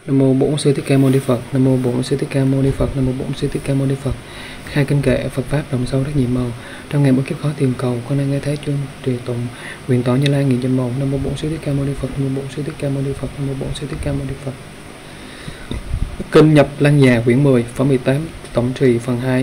Nam mô Bổn Sư Thích Ca Mâu Ni Phật. Nam mô Bổn Sư Thích Ca Mâu Ni Phật. Nam mô Bổn Sư Thích Ca Mâu Ni Phật. Khai kinh kệ Phật pháp đồng sâu rất nhiệm màu. Trong ngày bốn kiếp khó tìm cầu, con nay nghe thấy chuông trì tụng nguyện tỏ Như Lai nghìn trăm màu. Nam mô Bổn Sư Thích Ca Mâu Ni Phật. Nam mô Bổn Sư Thích Ca Mâu Ni Phật. Nam mô Bổn Sư Thích Ca Mâu Ni Phật. Kinh Nhập Lăng Già quyển 10, phẩm 18, tổng trì phần 2.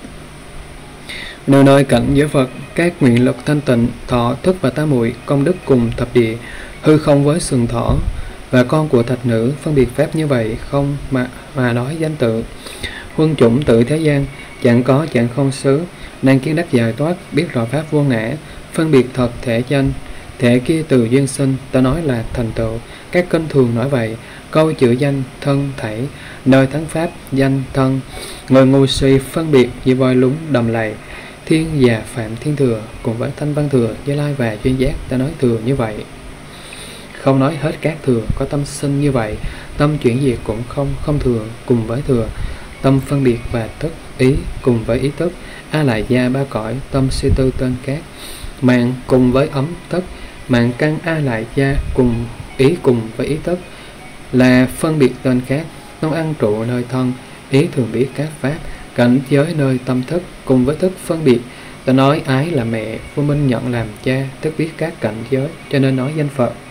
Nơi nơi cảnh giới Phật, các nguyện lực thanh tịnh, thọ, thức và tám muội, công đức cùng thập địa, hư không với sừng thỏ và con của thạch nữ, phân biệt phép như vậy không mà nói danh tự. Huân chủng tự thế gian, chẳng có chẳng không xứ, năng kiến đắc giải thoát, biết rõ pháp vô ngã, phân biệt thật thể danh, thể kia từ duyên sinh, ta nói là thành tựu. Các kinh thường nói vậy, câu chữ danh thân thảy, nơi thắng pháp danh thân, người ngu si phân biệt như voi lúng đầm lầy. Thiên và Phạm Thiên Thừa cùng với Thanh Văn Thừa, Như Lai và Duyên Giác, ta nói thừa như vậy. Không nói hết các thừa, có tâm sinh như vậy, tâm chuyển diệt cũng không thừa cùng với thừa, tâm phân biệt và tức ý cùng với ý tức, a lại gia ba cõi, tâm si tư tên các, mạng cùng với ấm tức, mạng căn a lại gia cùng với ý tức, là phân biệt tên khác, nông ăn trụ nơi thân, ý thường biết các pháp, cảnh giới nơi tâm thức cùng với thức phân biệt. Ta nói ái là mẹ, vô minh nhận làm cha, tức biết các cảnh giới, cho nên nói danh Phật.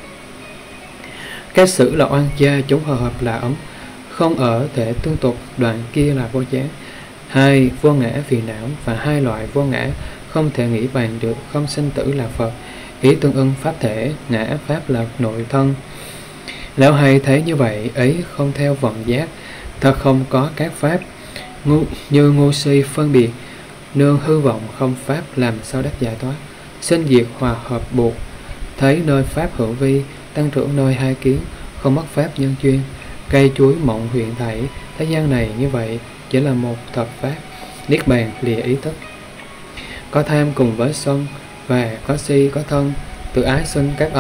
Các sử là oan gia, chúng hòa hợp là ấm, không ở thể tương tục, đoạn kia là vô giá. Hai vô ngã phiền não và hai loại vô ngã không thể nghĩ bàn được, không sinh tử là Phật. Ý tương ưng pháp thể, ngã pháp là nội thân. Lão hay thấy như vậy, ấy không theo vọng giác, thật không có các pháp. Như ngu si phân biệt, nương hư vọng không pháp, làm sao đắc giải thoát. Sinh diệt hòa hợp buộc, thấy nơi pháp hữu vi, tăng trưởng nơi hai kiến, không mất pháp nhân duyên. Cây chuối mộng huyện thảy, thế gian này như vậy chỉ là một thật pháp. Niết bàn lìa ý thức. Có tham cùng với sân, và có si có thân, từ ái sinh các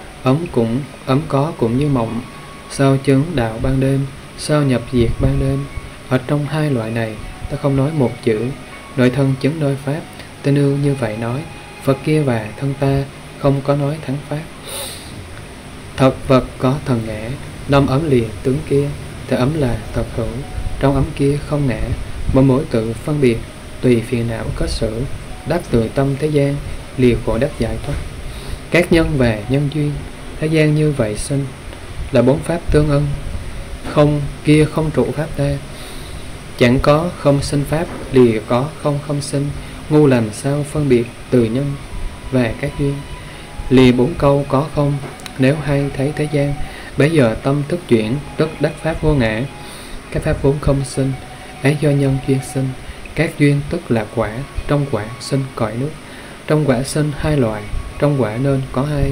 ấm có cũng như mộng. Sao chứng đạo ban đêm, sao nhập diệt ban đêm. Ở trong hai loại này, ta không nói một chữ. Nội thân chứng nơi pháp, ta nương như vậy nói. Phật kia và thân ta không có nói thắng pháp. Thật vật có thần ngã, năm ấm liền tướng kia, thể ấm là thật hữu, trong ấm kia không ngã, mỗi mỗi tự phân biệt, tùy phiền não có sự, đắc từ tâm thế gian, lìa khổ đắc giải thoát. Các nhân và nhân duyên, thế gian như vậy sinh, là bốn pháp tương ưng, không kia không trụ pháp ta. Chẳng có không sinh pháp, lìa có không sinh, ngu làm sao phân biệt từ nhân và các duyên. Lìa bốn câu có không, nếu hay thấy thế gian, bấy giờ tâm thức chuyển, tức đắc pháp vô ngã. Các pháp vốn không sinh, ấy do nhân duyên sinh. Các duyên tức là quả, trong quả sinh cõi nước. Trong quả sinh hai loại, trong quả nên có hai,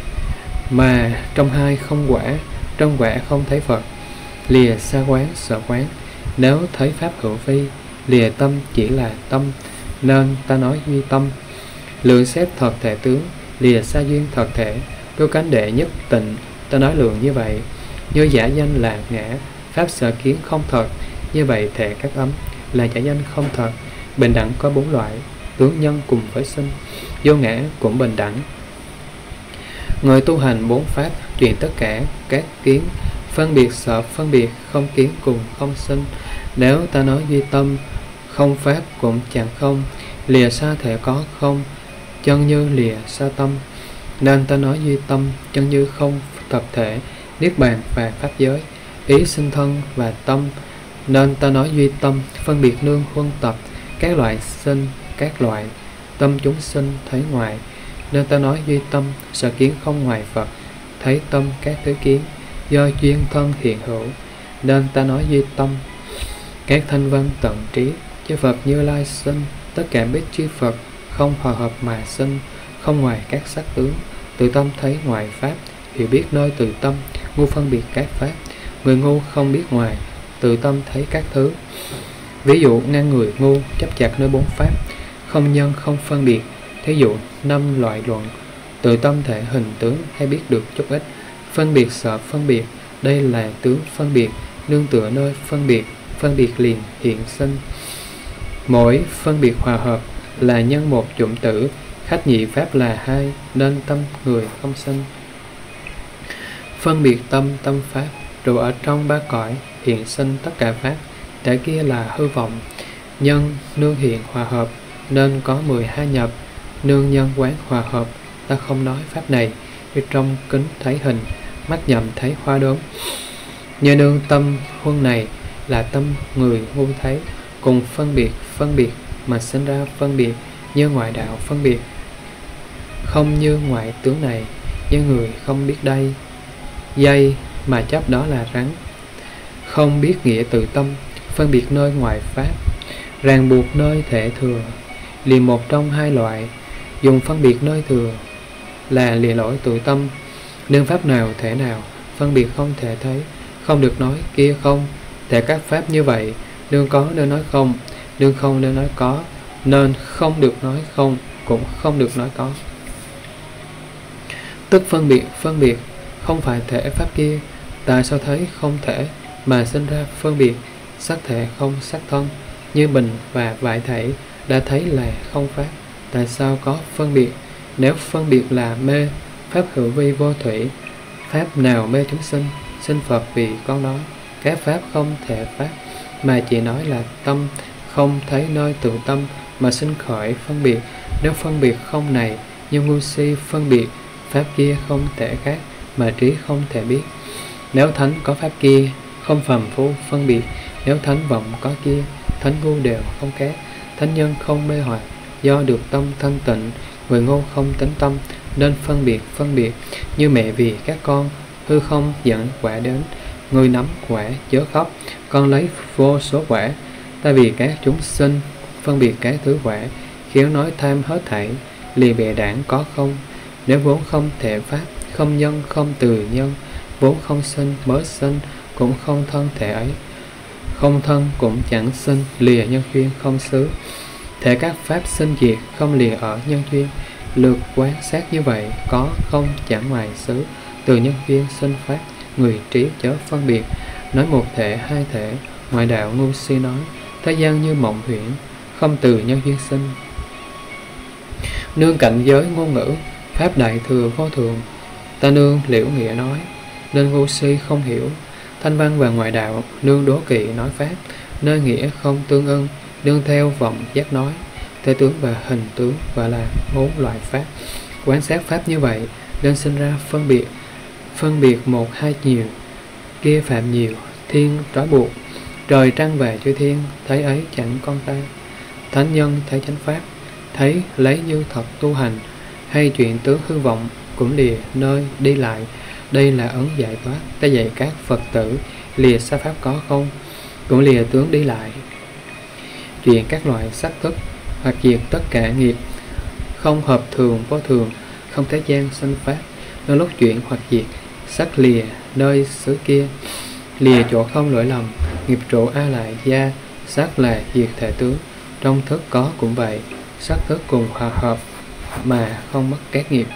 mà trong hai không quả, trong quả không thấy Phật. Lìa xa quán sợ quán, nếu thấy pháp hữu vi, lìa tâm chỉ là tâm, nên ta nói duy tâm. Lượng xét thật thể tướng, lìa xa duyên thật thể, tu cánh đệ nhất tịnh, ta nói lượng như vậy. Như giả danh là ngã, pháp sở kiến không thật, như vậy thể các ấm là giả danh không thật. Bình đẳng có bốn loại, tướng nhân cùng với sinh, vô ngã cũng bình đẳng. Người tu hành bốn pháp, chuyển tất cả các kiến, phân biệt sợ phân biệt, không kiến cùng không sinh. Nếu ta nói duy tâm, không pháp cũng chẳng không, lìa xa thể có không, chân như lìa xa tâm. Nên ta nói duy tâm, chân như không tập thể, niết bàn và pháp giới, ý sinh thân và tâm. Nên ta nói duy tâm, phân biệt nương huân tập, các loại sinh, các loại tâm chúng sinh thấy ngoài. Nên ta nói duy tâm, sở kiến không ngoài Phật, thấy tâm các thứ kiến, do duyên thân hiện hữu. Nên ta nói duy tâm, các thanh văn tận trí, chư Phật Như Lai sinh, tất cả biết chư Phật không hòa hợp mà sinh, không ngoài các sắc tướng. Từ tâm thấy ngoài pháp, hiểu biết nơi từ tâm, ngu phân biệt các pháp. Người ngu không biết ngoài, từ tâm thấy các thứ. Ví dụ ngăn người ngu chấp chặt nơi bốn pháp, không nhân không phân biệt. Thí dụ năm loại luận, từ tâm thể hình tướng hay biết được chút ít. Phân biệt sợ phân biệt, đây là tướng phân biệt, nương tựa nơi phân biệt liền hiện sinh. Mỗi phân biệt hòa hợp là nhân một dụng tử, khách nhị pháp là hai, nên tâm người không sinh. Phân biệt tâm, tâm pháp, Rồi ở trong ba cõi hiện sinh tất cả pháp, thể kia là hư vọng. Nhân nương hiện hòa hợp, nên có 12 nhập. Nương nhân quán hòa hợp, ta không nói pháp này. Như trong kính thấy hình, mắt nhầm thấy hoa đốm. Như nương tâm huân này là tâm người ngu thấy, cùng phân biệt mà sinh ra phân biệt, như ngoại đạo phân biệt. Không như ngoại tướng này, như người không biết đây, dây mà chấp đó là rắn. Không biết nghĩa tự tâm, phân biệt nơi ngoại pháp, ràng buộc nơi thể thừa, liền một trong hai loại. Dùng phân biệt nơi thừa là lìa lỗi tự tâm. Nương pháp nào thể nào, phân biệt không thể thấy, không được nói kia không. Thể các pháp như vậy, nương có nên nói không, nương không nên nói có, nên không được nói không, cũng không được nói có. Tức phân biệt không phải thể pháp kia. Tại sao thấy không thể mà sinh ra phân biệt? Sắc thể không sắc thân, như bình và vải thể đã thấy là không pháp. Tại sao có phân biệt? Nếu phân biệt là mê, pháp hữu vi vô thủy, pháp nào mê chúng sinh, xin Phật vì con nói. Các pháp không thể pháp, mà chỉ nói là tâm, không thấy nơi tự tâm mà sinh khởi phân biệt. Nếu phân biệt không này, như ngu si phân biệt, pháp kia không thể khác, mà trí không thể biết. Nếu thánh có pháp kia, không phàm phu phân biệt. Nếu thánh vọng có kia, thánh ngu đều không khác. Thánh nhân không mê hoặc, do được tâm thanh tịnh. Người ngu không tính tâm, nên phân biệt. Như mẹ vì các con, hư không dẫn quả đến. Người nắm quả chớ khóc, con lấy vô số quả. Ta vì các chúng sinh, phân biệt các thứ quả, khiến nói tham hết thảy, lìa bè đảng có không. Nếu vốn không thể pháp, không nhân không từ nhân, vốn không sinh mới sinh, cũng không thân thể ấy. Không thân cũng chẳng sinh, lìa nhân duyên không xứ. Thể các pháp sinh diệt, không lìa ở nhân duyên. Lược quán sát như vậy, có không chẳng ngoài xứ. Từ nhân duyên sinh pháp, người trí chớ phân biệt. Nói một thể hai thể, ngoại đạo ngu si nói. Thế gian như mộng huyễn, không từ nhân duyên sinh. Nương cảnh giới ngôn ngữ, pháp đại thừa vô thường. Ta nương liễu nghĩa nói, nên ngu si không hiểu. Thanh văn và ngoại đạo, nương đố kỵ nói pháp, nơi nghĩa không tương ưng, nương theo vọng giác nói. Thể tướng và hình tướng và là 4 loại pháp. Quán sát pháp như vậy, nên sinh ra phân biệt một hai nhiều, kia phạm nhiều, thiên trói buộc. Trời trăng và chư thiên, thấy ấy chẳng con ta. Thánh nhân thấy chánh pháp, thấy lấy như thật tu hành, hay chuyện tướng hư vọng, cũng lìa nơi đi lại. Đây là ấn giải thoát. Ta dạy các Phật tử, lìa xa pháp có không, cũng lìa tướng đi lại. Chuyện các loại sắc thức, hoặc diệt tất cả nghiệp, không hợp thường vô thường, không thế gian sanh pháp. Nơi lúc chuyện hoặc diệt, sắc lìa nơi xứ kia, lìa chỗ không lỗi lầm, nghiệp trụ a lại gia. Sắc là diệt thể tướng, trong thức có cũng vậy. Sắc thức cùng hòa hợp mà không mất các nghiệp.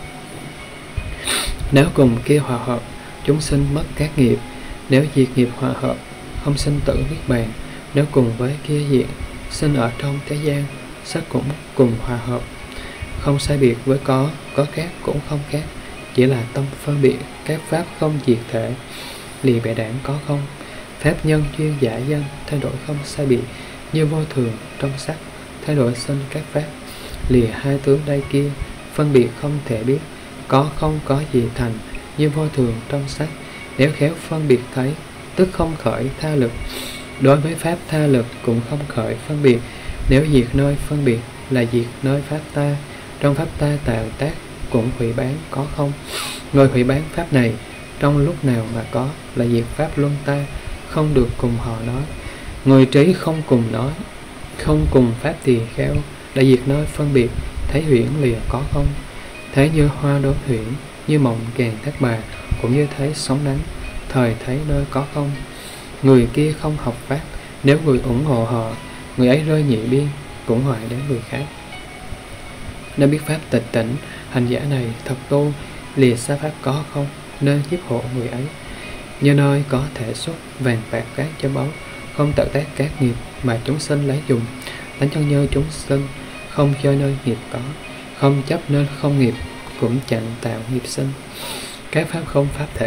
Nếu cùng kia hòa hợp, chúng sinh mất các nghiệp. Nếu diệt nghiệp hòa hợp, không sinh tử niết bàn. Nếu cùng với kia diệt, sinh ở trong thế gian. Sắc cũng cùng hòa hợp, không sai biệt với có khác cũng không khác. Chỉ là tâm phân biệt, các pháp không diệt thể, lìa bè đảng có không. Pháp nhân duyên giả dân, thay đổi không sai biệt, như vô thường trong sắc, thay đổi sinh các pháp. Lìa hai tướng đây kia, phân biệt không thể biết, có không có gì thành, như vô thường trong sắc. Nếu khéo phân biệt thấy, tức không khởi tha lực. Đối với pháp tha lực cũng không khởi phân biệt. Nếu diệt nơi phân biệt là diệt nơi pháp ta. Trong pháp ta tạo tác cũng hủy bán có không. Người hủy bán pháp này, trong lúc nào mà có, là diệt pháp luân ta, không được cùng họ nói. Người trí không cùng nói, không cùng pháp tỳ kheo, đã diệt nơi phân biệt, thấy huyễn lìa có không. Thấy như hoa đốm huyễn, như mộng kèn thác bà, cũng như thấy sóng nắng, thời thấy nơi có không. Người kia không học pháp, nếu người ủng hộ họ, người ấy rơi nhị biên, cũng hoại đến người khác. Nếu biết pháp tịch tỉnh, hành giả này thật tu, lìa xa pháp có không, nên giúp hộ người ấy. Như nơi có thể xuất vàng bạc cát cho báu, không tạo tác các nghiệp mà chúng sinh lấy dùng. Tánh chân như chúng sinh, không chơi nơi nghiệp có, không chấp nên không nghiệp, cũng chẳng tạo nghiệp sinh. Các pháp không pháp thể,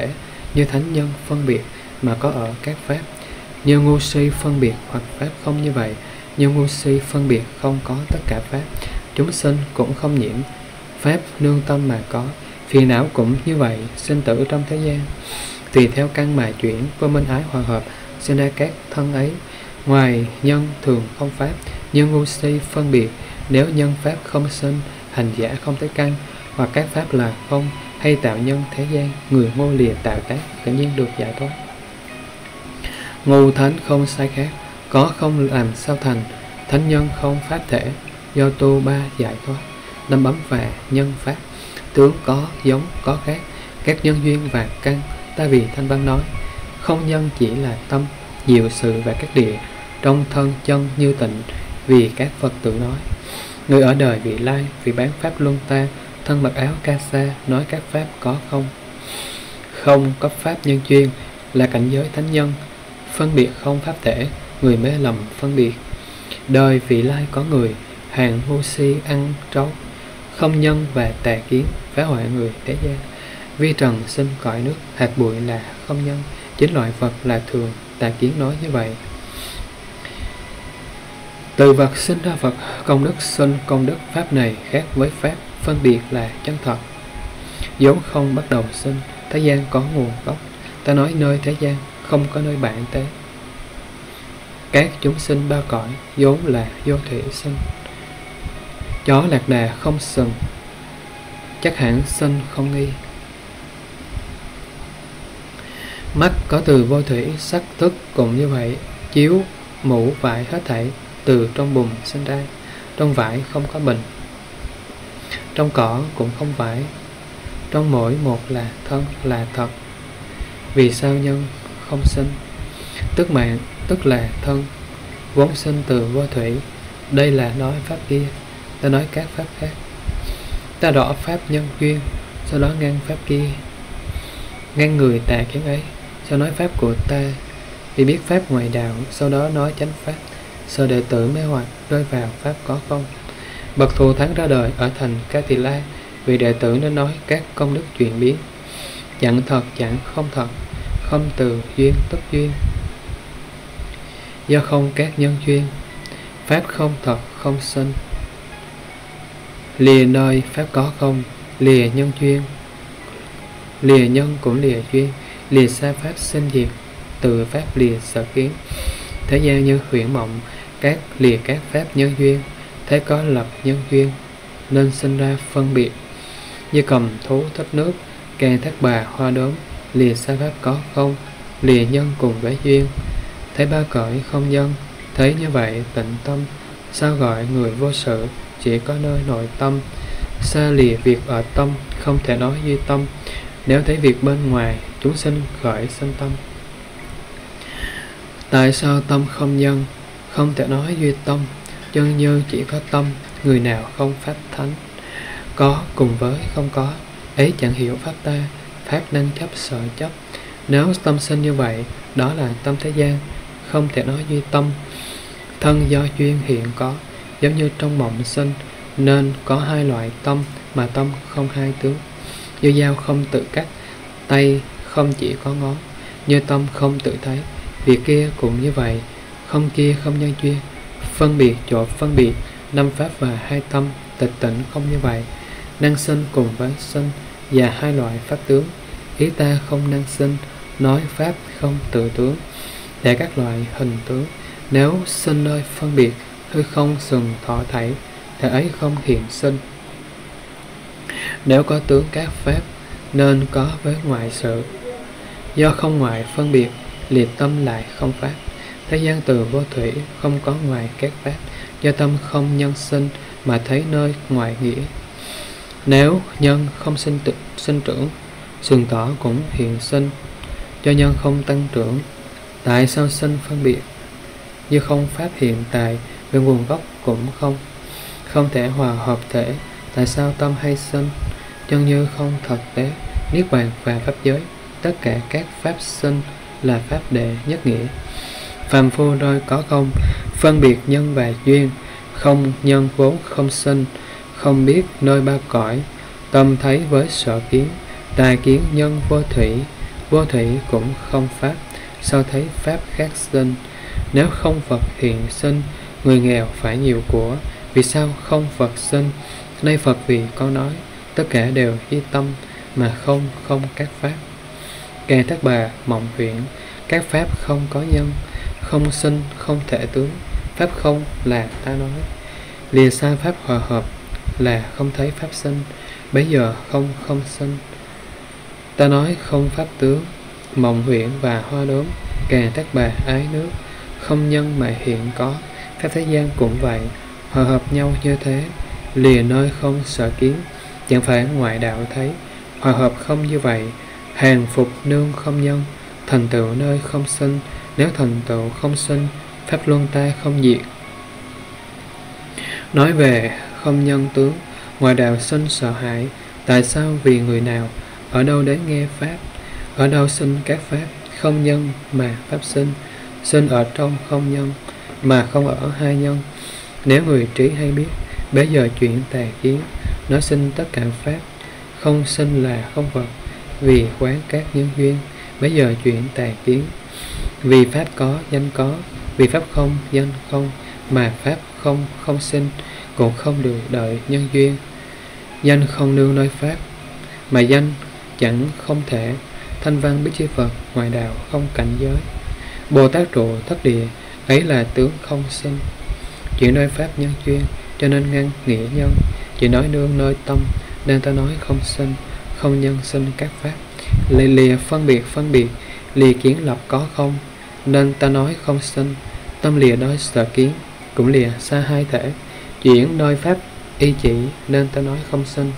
như thánh nhân phân biệt mà có ở các pháp, như ngu si phân biệt hoặc pháp không như vậy, như ngu si phân biệt không có tất cả pháp. Chúng sinh cũng không nhiễm pháp nương tâm mà có, phiền não cũng như vậy, sinh tử trong thế gian tùy theo căn mà chuyển, vô minh ái hòa hợp sinh ra các thân ấy. Ngoài nhân thường không pháp, như ngu si phân biệt, nếu nhân pháp không sinh, hành giả không thấy căn, hoặc các pháp là không, hay tạo nhân thế gian, người ngu lìa tạo tác tự nhiên được giải thoát. Ngu thánh không sai khác, có không làm sao thành, thánh nhân không pháp thể, do tu ba giải thoát. Năm bấm và nhân pháp, tướng có giống có khác, các nhân duyên và căn, ta vì Thanh Văn nói, không nhân chỉ là tâm, diệu sự và các địa, trong thân chân như tịnh, vì các Phật tử nói. Người ở đời vị lai, vì bán pháp luân ta, thân mặc áo ca sa, nói các pháp có không. Không có pháp nhân duyên, là cảnh giới thánh nhân, phân biệt không pháp thể, người mê lầm phân biệt. Đời vị lai có người, hàng ngu si ăn trấu, không nhân và tà kiến, phá hoại người thế gian. Vi trần sinh cõi nước, hạt bụi là không nhân, chính loại vật là thường, tà kiến nói như vậy. Từ vật sinh ra vật, công đức sinh công đức, pháp này khác với pháp, phân biệt là chân thật. Vốn không bắt đầu sinh, thế gian có nguồn gốc, ta nói nơi thế gian, không có nơi bản tế. Các chúng sinh ba cõi, vốn là vô thủy sinh. Chó lạc đà không sừng, chắc hẳn sinh không nghi. Mắt có từ vô thủy, sắc thức cũng như vậy, chiếu, mũ, vải hết thảy, từ trong bùn sinh ra. Trong vải không có bình, trong cỏ cũng không vải, trong mỗi một là thân là thật. Vì sao nhân không sinh? Tức mạng, tức là thân, vốn sinh từ vô thủy. Đây là nói pháp kia, ta nói các pháp khác. Ta rõ pháp nhân duyên, sau đó ngăn pháp kia, ngăn người tà kiến ấy. Sau nói pháp của ta, vì biết pháp ngoại đạo, sau đó nói chánh pháp, sợ đệ tử mê hoặc rơi vào pháp có không. Bậc thù thắng ra đời ở thành Ca Tỳ La, vì đệ tử nên nói các công đức chuyển biến, chẳng thật chẳng không thật, không từ duyên tức duyên, do không các nhân duyên, pháp không thật không sinh. Lìa nơi pháp có không, lìa nhân duyên, lìa nhân cũng lìa duyên, lìa xa pháp sinh diệt, từ pháp lìa sở kiến. Thế gian như huyễn mộng, các lìa các pháp nhân duyên, thế có lập nhân duyên, nên sinh ra phân biệt. Như cầm thú thích nước, càng thác bà hoa đốm, lìa xa pháp có không, lìa nhân cùng với duyên. Thấy ba cõi không nhân, thấy như vậy tịnh tâm, sao gọi người vô sự, chỉ có nơi nội tâm. Xa lìa việc ở tâm, không thể nói duy tâm, nếu thấy việc bên ngoài, chúng sinh khởi sanh tâm. Tại sao tâm không nhân, không thể nói duy tâm, chân như chỉ có tâm, người nào không pháp thánh. Có cùng với không có, ấy chẳng hiểu pháp ta, pháp năng chấp sợ chấp. Nếu tâm sinh như vậy, đó là tâm thế gian, không thể nói duy tâm. Thân do duyên hiện có, giống như trong mộng sinh, nên có hai loại tâm, mà tâm không hai tướng. Như dao không tự cắt, tay không chỉ có ngón, như tâm không tự thấy, việc kia cũng như vậy, không kia không nhân duyên. Phân biệt chỗ phân biệt, năm pháp và hai tâm, tịch tịnh không như vậy. Năng sinh cùng với sinh, và hai loại pháp tướng. Ý ta không năng sinh, nói pháp không tự tướng, để các loại hình tướng. Nếu sinh nơi phân biệt, hư không sừng thọ thảy, thể ấy không hiện sinh. Nếu có tướng các pháp, nên có với ngoại sự, do không ngoại phân biệt, liệt tâm lại không pháp. Thế gian từ vô thủy, không có ngoài các pháp, do tâm không nhân sinh, mà thấy nơi ngoại nghĩa. Nếu nhân không sinh trưởng, sừng tỏ cũng hiện sinh, do nhân không tăng trưởng. Tại sao sinh phân biệt? Như không pháp hiện tại, về nguồn gốc cũng không thể hòa hợp thể. Tại sao tâm hay sinh? Chân như không thật tế, niết bàn và pháp giới, tất cả các pháp sinh là pháp đệ nhất nghĩa. Phàm phu đôi có không, phân biệt nhân và duyên, không nhân vốn không sinh, không biết nơi ba cõi, tâm thấy với sở kiến, tà kiến nhân vô thủy, Vô thủy cũng không pháp, sao thấy pháp khác sinh? Nếu không Phật hiện sinh, người nghèo phải nhiều của, vì sao không Phật sinh? Nay Phật vì con nói, tất cả đều di tâm, mà không các pháp. Càng Thác Bà mộng huyễn, các pháp không có nhân, không sinh không thể tướng. Pháp không là ta nói, lìa xa pháp hòa hợp, là không thấy pháp sinh. Bấy giờ không sinh, ta nói không pháp tướng. Mộng huyễn và hoa đốm, Càng Thác Bà ái nước, không nhân mà hiện có. Pháp thế gian cũng vậy, hòa hợp nhau như thế, lìa nơi không sở kiến, chẳng phải ngoại đạo thấy. Hòa hợp không như vậy, hàng phục nương không nhân, thành tựu nơi không sinh. Nếu thành tựu không sinh, pháp luân ta không diệt. Nói về không nhân tướng, ngoại đạo sinh sợ hãi. Tại sao? Vì người nào ở đâu đến nghe pháp, ở đâu sinh các pháp. Không nhân mà pháp sinh, sinh ở trong không nhân, mà không ở hai nhân. Nếu người trí hay biết, bấy giờ chuyện tà kiến, nó sinh tất cả pháp. Không sinh là không Phật, vì quán các nhân duyên. Bấy giờ chuyện tà kiến, vì pháp có danh có, vì pháp không danh không, mà pháp không sinh, cũng không được đợi nhân duyên. Danh không nương nơi pháp, mà danh chẳng không thể. Thanh văn biết chư Phật, ngoại đạo không cảnh giới. Bồ Tát trụ thất địa, ấy là tướng không sinh. Chuyện nơi pháp nhân duyên, cho nên ngăn nghĩa nhân. Chỉ nói nương nơi tâm, nên ta nói không sinh, không nhân sinh các pháp. Lìa phân biệt, lìa kiến lập có không, nên ta nói không sinh. Tâm lìa nơi sở kiến, cũng lìa xa hai thể. Chuyển nơi pháp y chỉ, nên ta nói không sinh.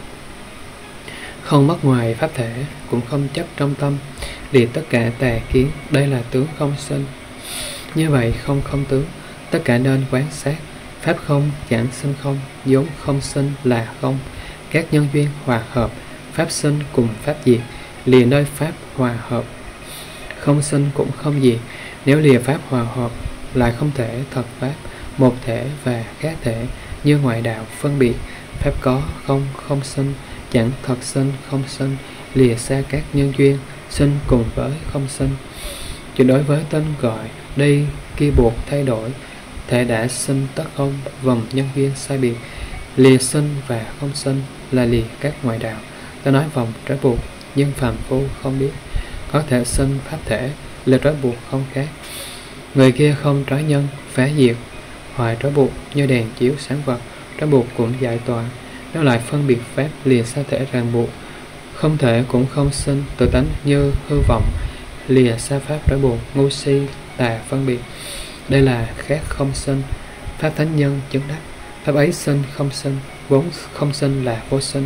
Không mất ngoài pháp thể, cũng không chấp trong tâm, lìa tất cả tà kiến, đây là tướng không sinh. Như vậy không tướng, tất cả nên quán sát. Pháp không chẳng sinh không, vốn không sinh là không. Các nhân duyên hòa hợp, pháp sinh cùng pháp diệt, lìa nơi pháp hòa hợp, không sinh cũng không diệt. Nếu lìa pháp hòa hợp, lại không thể thật pháp, một thể và khác thể, như ngoại đạo phân biệt. Pháp có không sinh, chẳng thật sinh không sinh, lìa xa các nhân duyên, sinh cùng với không sinh. Chỉ đối với tên gọi đây kia buộc thay đổi, thể đã sinh tất không, vòng nhân duyên sai biệt. Lìa sinh và không sinh là lìa các ngoại đạo. Ta nói vòng trói buộc, nhưng phàm phu không biết. Có thể sinh pháp thể, là trói buộc không khác. Người kia không trói nhân, phá diệt, hoại trói buộc như đèn chiếu sáng vật, trói buộc cũng giải tỏa. Nếu lại phân biệt pháp, lìa xa thể ràng buộc, không thể cũng không sinh, tự tánh như hư vọng, lìa xa pháp trói buộc, ngu si, tà phân biệt. Đây là khác không sinh, pháp thánh nhân chứng đắc. Pháp ấy sinh không sinh, vốn không sinh là vô sinh.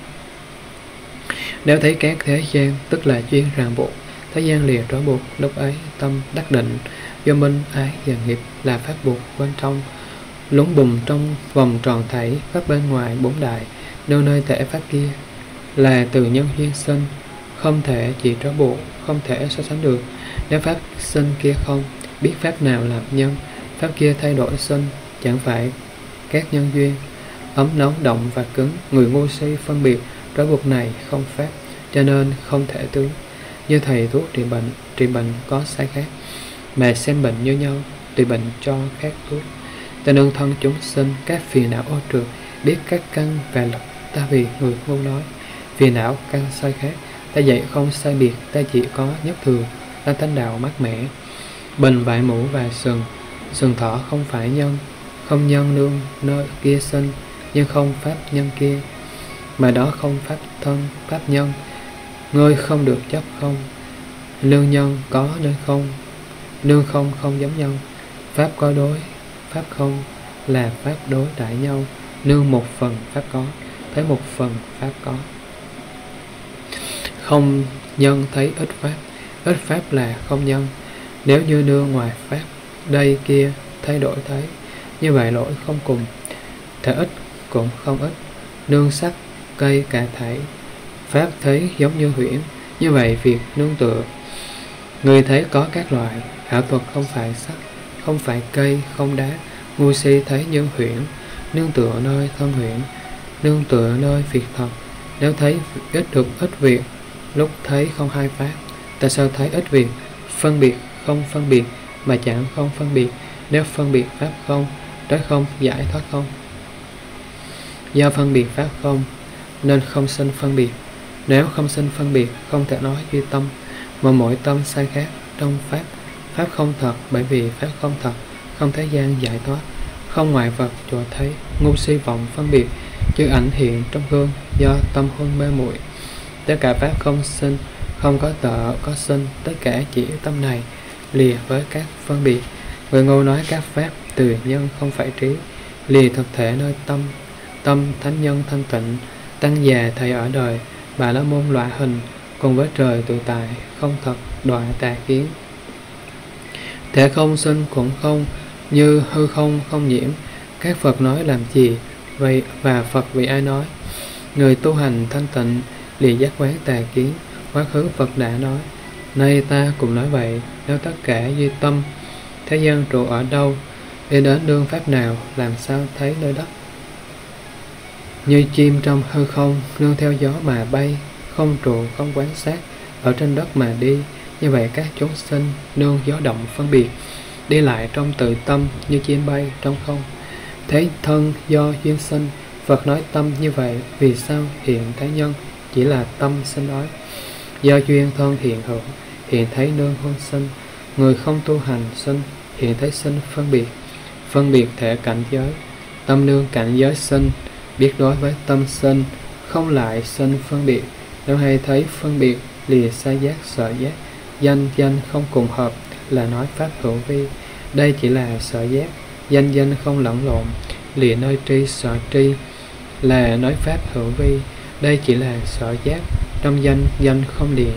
Nếu thấy các thế gian, tức là duyên ràng buộc, thế gian lìa trói buộc, lúc ấy tâm đắc định, do minh ái và nghiệp là pháp buộc bên trong, lúng bùm trong vòng tròn thảy. Pháp bên ngoài bốn đại, nơi thể pháp kia là từ nhân duyên sinh, không thể chỉ trói buộc, không thể so sánh được. Nếu pháp sinh kia không, biết pháp nào làm nhân, pháp kia thay đổi sinh, chẳng phải các nhân duyên. Ấm nóng động và cứng, người ngu si phân biệt trói buộc này không pháp, cho nên không thể tướng. Như thầy thuốc trị bệnh có sai khác, mà xem bệnh như nhau, tùy bệnh cho khác thuốc. Ta nương thân chúng sinh các phiền não ô trượt, biết các căn và lập. Ta vì người ngu nói, phiền não căn sai khác, ta dạy không sai biệt, ta chỉ có nhất thường. Ta thánh đạo mát mẻ, bình vải mũ và sừng thỏ không phải nhân, không nhân nương nơi kia sinh, nhưng không pháp nhân kia, mà đó không pháp thân pháp nhân. Ngươi không được chấp không, lương nhân có nơi không, nương không giống nhau. Pháp có đối, pháp không là pháp đối đại nhau. Nương một phần pháp có, thấy một phần pháp có. Không nhân thấy ít pháp là không nhân. Nếu như nương ngoài pháp, đây kia thay đổi thấy, như vậy lỗi không cùng. Thể ít cũng không ít, nương sắc cây cả thảy, pháp thấy giống như huyễn. Như vậy việc nương tựa, người thấy có các loại. Ảo thuật không phải sắc, không phải cây, không đá. Ngu si thấy như huyễn, nương tựa nơi thân huyễn, nương tựa nơi việc thật. Nếu thấy ít được ít việc, lúc thấy không hai pháp, Tại sao thấy ít việc? Phân biệt không phân biệt mà chẳng không phân biệt. Nếu phân biệt pháp không, tới không giải thoát không. Do phân biệt pháp không nên không sinh phân biệt. Nếu không sinh phân biệt, không thể nói duy tâm, mà mỗi tâm sai khác trong pháp. Pháp không thật, bởi vì pháp không thật, không thế gian giải thoát, không ngoại vật chỗ thấy. Ngu si vọng phân biệt, chư ảnh hiện trong gương, do tâm huân mê muội. Tất cả pháp không sinh, không có tợ có sinh, tất cả chỉ tâm này lìa với các phân biệt. Người ngu nói các pháp từ nhân không phải trí, lìa thực thể nơi tâm. Tâm thánh nhân thanh tịnh, tăng già thầy ở đời, Bà la môn loại hình, cùng với trời tự tại, không thật đọa tà kiến. Thể không sinh cũng không, như hư không không nhiễm. Các Phật nói làm gì vậy, và Phật vì ai nói? Người tu hành thanh tịnh lìa giác quán tà kiến. Quá khứ Phật đã nói, nay ta cũng nói vậy. Nếu tất cả duy tâm, thế gian trụ ở đâu, đi đến đương pháp nào, làm sao thấy nơi đất? Như chim trong hư không, nương theo gió mà bay, không trụ không quan sát, ở trên đất mà đi. Như vậy các chúng sinh nương gió động phân biệt, đi lại trong tự tâm như chim bay trong không. Thế thân do duyên sinh, Phật nói tâm như vậy. Vì sao hiện thế nhân chỉ là tâm sinh đói? Do duyên thân hiện hữu, hiện thấy nương hôn sinh. Người không tu hành sinh, hiện thấy sinh phân biệt. Phân biệt thể cảnh giới, tâm nương cảnh giới sinh. Biết đối với tâm sinh, không lại sinh phân biệt. Nếu hay thấy phân biệt, lìa xa giác sợ giác. Danh danh không cùng hợp, là nói pháp hữu vi. Đây chỉ là sợ giác. Danh danh không lẫn lộn, lìa nơi tri sợ tri, là nói pháp hữu vi. Đây chỉ là sợ giác. Trong danh danh không lìa.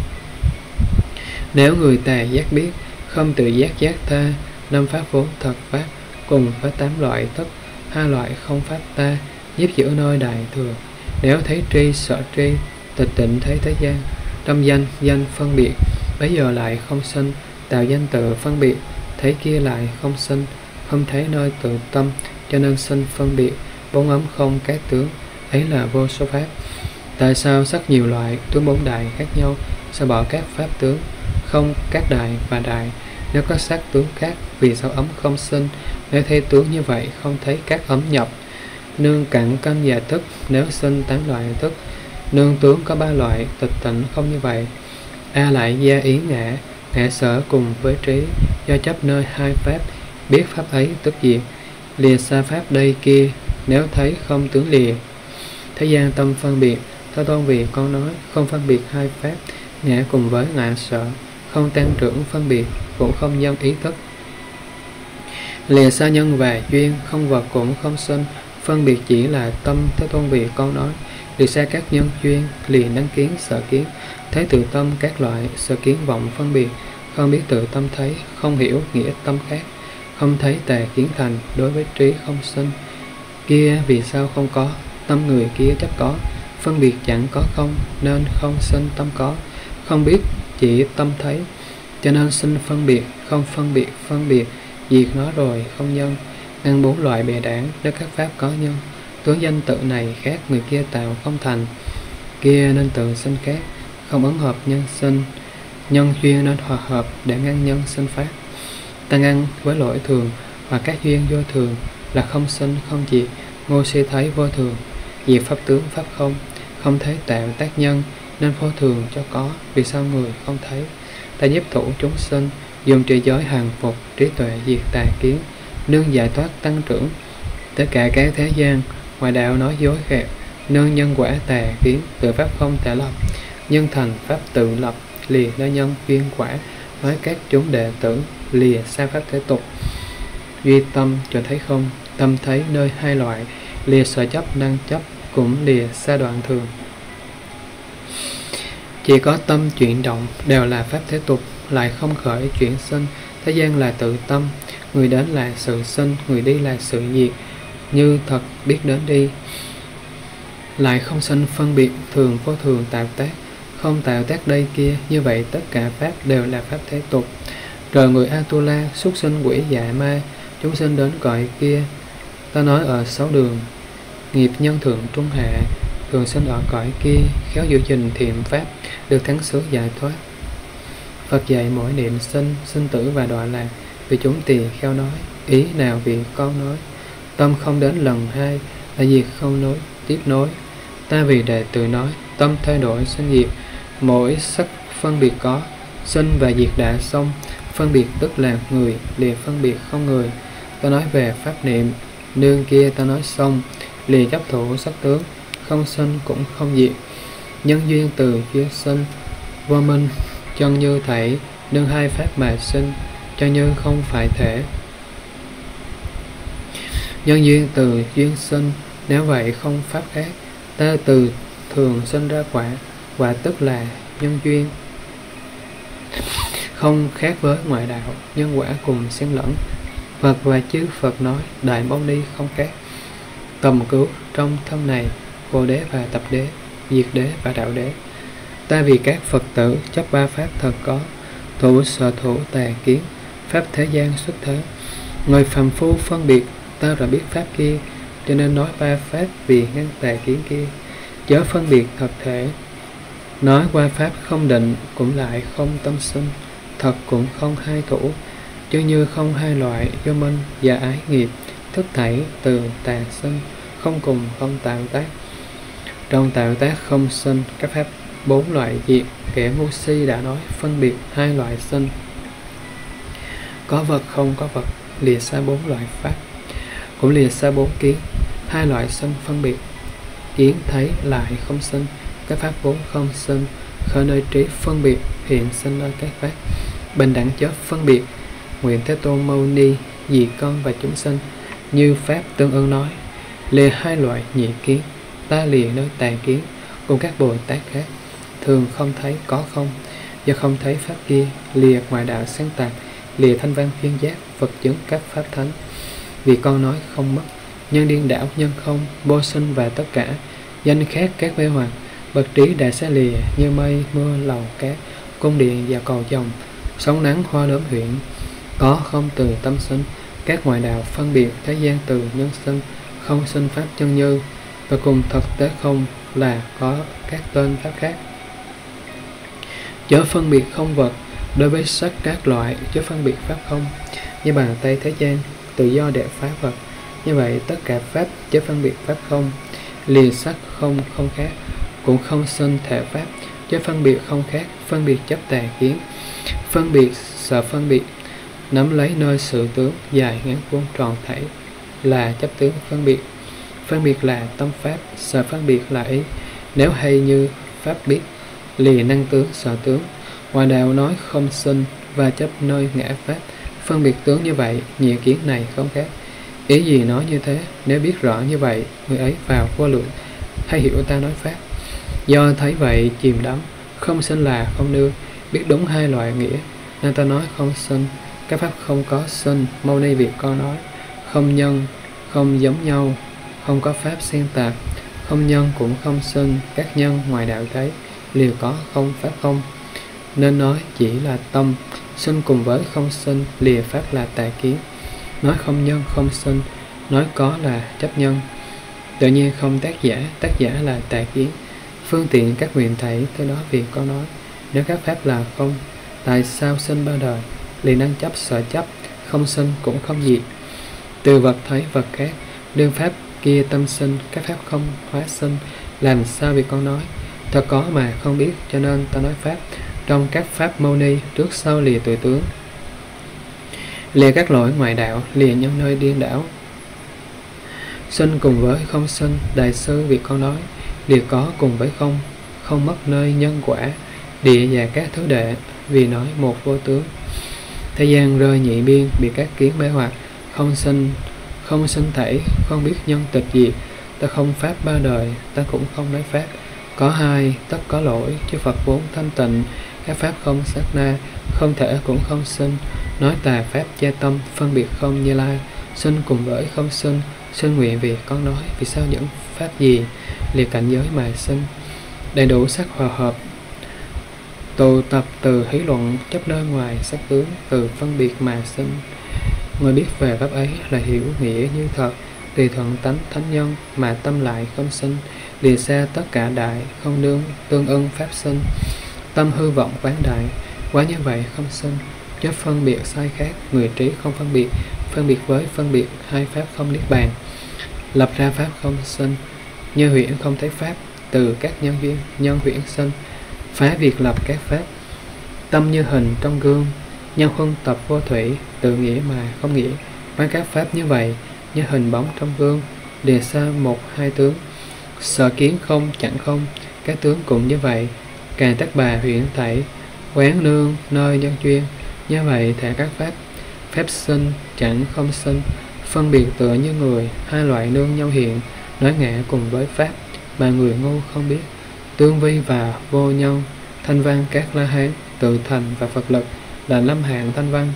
Nếu người tà giác biết, không tự giác giác tha, năm pháp vốn thật pháp, cùng với 8 loại thức, 2 loại không pháp ta, nhiếp giữ nơi đại thừa. Nếu thấy tri sợ tri, tịch tịnh thấy thế gian, trong danh danh phân biệt, bấy giờ lại không sinh, tạo danh tự phân biệt. Thấy kia lại không sinh, không thấy nơi tự tâm, cho nên sinh phân biệt. 4 ấm không các tướng, ấy là vô số pháp. Tại sao sắc nhiều loại, tướng 4 đại khác nhau, sao bỏ các pháp tướng, không các đại và đại? Nếu có sắc tướng khác, vì sao ấm không sinh? Nếu thấy tướng như vậy, không thấy các ấm nhập. Nương cặn canh và thức, nếu sinh 8 loại thức, nương tướng có 3 loại, tịch tịnh không như vậy. A lại gia ý ngã, ngã sở cùng với trí, do chấp nơi 2 pháp, biết pháp ấy tức diệt. Lìa xa pháp đây kia, nếu thấy không tướng lìa. Thế gian tâm phân biệt, Thế Tôn vì con nói, không phân biệt 2 pháp, ngã cùng với ngã sở, không tăng trưởng phân biệt, cũng không nhân ý thức. Lìa xa nhân và duyên, không vật cũng không sinh, phân biệt chỉ là tâm. Thế Tôn vì con nói, lìa xa các nhân duyên, lìa năng kiến sở kiến, thấy tự tâm các loại, sở kiến vọng phân biệt, không biết tự tâm thấy, không hiểu nghĩa tâm khác, không thấy tà kiến thành, đối với trí không sinh. Kia vì sao không có, tâm người kia chấp có, phân biệt chẳng có không, nên không sinh tâm có, không biết chỉ tâm thấy, cho nên sinh phân biệt, không phân biệt, diệt nó rồi không nhân. Ngăn 4 loại bè đảng, nếu các pháp có nhân, tướng danh tự này khác, người kia tạo không thành, kia nên tự sinh khác, không ứng hợp nhân sinh. Nhân duyên nên hòa hợp để ngăn nhân sinh pháp. Ta ngăn với lỗi thường và các duyên vô thường, là không sinh không diệt. Ngô si thấy vô thường, diệt pháp tướng pháp không, không thấy tạo tác nhân, nên vô thường cho có. Vì sao người không thấy? Ta nhiếp thủ chúng sinh, dùng trị giới hàng phục, trí tuệ diệt tà kiến, nương giải thoát tăng trưởng. Tất cả các thế gian, ngoài đạo nói dối gạt, nương nhân quả tà kiến, tự pháp không thể lập, nhân thành pháp tự lập, lìa nơi nhân duyên quả, nói các chúng đệ tử, lìa xa pháp thế tục. Duy tâm cho thấy không, tâm thấy nơi 2 loại, lìa sở chấp năng chấp, cũng lìa xa đoạn thường. Chỉ có tâm chuyển động đều là pháp thế tục, lại không khởi chuyển sinh. Thế gian là tự tâm, người đến là sự sinh, người đi là sự diệt. Như thật biết đến đi, lại không sinh phân biệt, thường vô thường tạo tác, không tạo tác đây kia. Như vậy tất cả pháp đều là pháp thế tục. Rồi người Atula, súc sinh quỷ dạ ma, chúng sinh đến cõi kia. Ta nói ở 6 đường, nghiệp nhân thượng trung hạ, thường sinh ở cõi kia, khéo giữ gìn thiện pháp, được thắng xứ giải thoát. Phật dạy mỗi niệm sinh, sinh tử và đọa lạc. Vì chúng tỳ kheo nói, ý nào vì con nói. Tâm không đến lần hai, là việc không nối tiếp nối. Ta vì đệ tử nói, tâm thay đổi sinh diệt, mỗi sắc phân biệt có, sinh và diệt đã xong. Phân biệt tức là người, lìa phân biệt không người. Ta nói về pháp niệm, nương kia ta nói xong, lìa chấp thủ sắc tướng, không sinh cũng không diệt. Nhân duyên từ duyên sinh, vô minh chân như thể, nương hai pháp mà sinh, cho như không phải thể. Nhân duyên từ duyên sinh, nếu vậy không pháp khác. Ta từ thường sinh ra quả, quả tức là nhân duyên, không khác với ngoại đạo, nhân quả cùng xen lẫn. Phật và chư Phật nói, Đại Mâu Ni không khác. Tầm cứu trong thân này, Bồ Đế và Tập Đế, Diệt Đế và Đạo Đế. Ta vì các Phật tử chấp ba pháp thật có, thủ sở thủ tà kiến, pháp thế gian xuất thế. Người phàm phu phân biệt, ta đã biết pháp kia, cho nên nói ba pháp vì ngăn tà kiến kia. Chớ phân biệt thật thể, nói qua pháp không định, cũng lại không tâm sinh. Thật cũng không hai thủ, chứ như không hai loại, do minh và ái nghiệp, thức thảy từ tà sinh, không cùng không tạo tác. Trong tạo tác không sinh, các pháp bốn loại diệt. Kẻ ngu si đã nói phân biệt hai loại sinh. Có vật không có vật, lìa xa bốn loại pháp, cũng lìa xa bốn kiến. Hai loại sinh phân biệt, kiến thấy lại không sinh. Các pháp bốn không sinh, khởi nơi trí phân biệt, hiện sinh nơi các pháp. Bình đẳng chớ phân biệt, nguyện Thế Tôn Mâu Ni vì con và chúng sinh, như pháp tương ưng nói. Lìa hai loại nhị kiến, ta lìa nơi tà kiến, cùng các Bồ Tát khác. Thường không thấy có không, do không thấy pháp kia. Lìa ngoại đạo sáng tạp, lìa thanh văn duyên giác, Phật chứng các pháp thánh. Vì con nói không mất, nhân điên đảo nhân không, vô sinh và tất cả. Danh khác các mê hoặc, bậc trí đã xa lìa, như mây mưa lầu cát, cung điện và cầu vồng, sóng nắng hoa lớn huyện. Có không từ tâm sinh, các ngoại đạo phân biệt thế gian từ nhân sinh, không sinh pháp chân như. Và cùng thực tế không là có các tên pháp khác. Chớ phân biệt không vật, đối với sắc các loại, chớ phân biệt pháp không. Như bàn tay thế gian, tự do để phá vật. Như vậy tất cả pháp chớ phân biệt pháp không. Lìa sắc không không khác, cũng không sinh thể pháp, chớ phân biệt không khác. Phân biệt chấp tà kiến, phân biệt sợ phân biệt, nắm lấy nơi sự tướng dài ngắn vuông tròn thể là chấp tướng phân biệt. Phân biệt là tâm pháp, sợ phân biệt là ý. Nếu hay như pháp biết, lìa năng tướng sợ tướng. Ngoại đạo nói không sinh và chấp nơi ngã pháp, phân biệt tướng như vậy, nhị kiến này không khác. Ý gì nói như thế? Nếu biết rõ như vậy, người ấy vào vô lượng, hay hiểu ta nói pháp. Do thấy vậy chìm đắm, không sinh là không nương, biết đúng hai loại nghĩa, nên ta nói không sinh. Các pháp không có sinh, Mâu Ni việc con nói. Không nhân, không giống nhau, không có pháp xen tạp. Không nhân cũng không sinh, các nhân ngoài đạo thấy, liều có không pháp không. Nên nói chỉ là tâm, sinh cùng với không sinh, lìa pháp là tà kiến. Nói không nhân không sinh, nói có là chấp nhân. Tự nhiên không tác giả là tà kiến. Phương tiện các nguyện thảy, tới đó vì con nói. Nếu các pháp là không, tại sao sinh ba đời? Lìa năng chấp sợ chấp, không sinh cũng không diệt. Từ vật thấy vật khác, đương pháp kia tâm sinh, các pháp không hóa sinh, làm sao vì con nói? Thật có mà không biết, cho nên ta nói pháp. Trong các pháp Mâu Ni, trước sau lìa tự tướng, lìa các lỗi ngoại đạo, lìa nhân nơi điên đảo. Sinh cùng với không sinh, đại sư vì con nói. Lìa có cùng với không, không mất nơi nhân quả, địa và các thứ đệ, vì nói một vô tướng. Thế gian rơi nhị biên, bị các kiến mê hoặc, không sinh thể, không biết nhân tịch gì. Ta không pháp ba đời, ta cũng không nói pháp. Có hai, tất có lỗi, chứ Phật vốn thanh tịnh. Các pháp không sát na, không thể cũng không sinh. Nói tà pháp che tâm, phân biệt không Như Lai. Sinh cùng với không sinh, sinh nguyện vì con nói. Vì sao những pháp gì liệt cảnh giới mà sinh? Đầy đủ sắc hòa hợp, tụ tập từ hí luận, chấp nơi ngoài sắc tướng, từ phân biệt mà sinh. Người biết về pháp ấy là hiểu nghĩa như thật, tùy thuận tánh thánh nhân mà tâm lại không sinh. Lìa xa tất cả đại, không nương tương ưng pháp sinh. Tâm hư vọng quán đại, Quá như vậy không sinh, chớ phân biệt sai khác, người trí không phân biệt với phân biệt, hai pháp không niết bàn. Lập ra pháp không sinh, như huyễn không thấy pháp, từ các nhân duyên, nhân huyễn sinh, phá việc lập các pháp. Tâm như hình trong gương, nhân huân tập vô thủy, tự nghĩa mà không nghĩa. Quán các pháp như vậy, như hình bóng trong gương, lìa xa một hai tướng. Sở kiến không chẳng không, các tướng cũng như vậy. Càng tất bà huyễn thảy, quán nương nơi nhân duyên. Như vậy thể các pháp, phép sinh chẳng không sinh, phân biệt tựa như người, hai loại nương nhau hiện, nói ngã cùng với pháp, mà người ngu không biết. Tương vi và vô nhân, thanh văn các la hán, tự thành và Phật lực là lâm hạng thanh văn.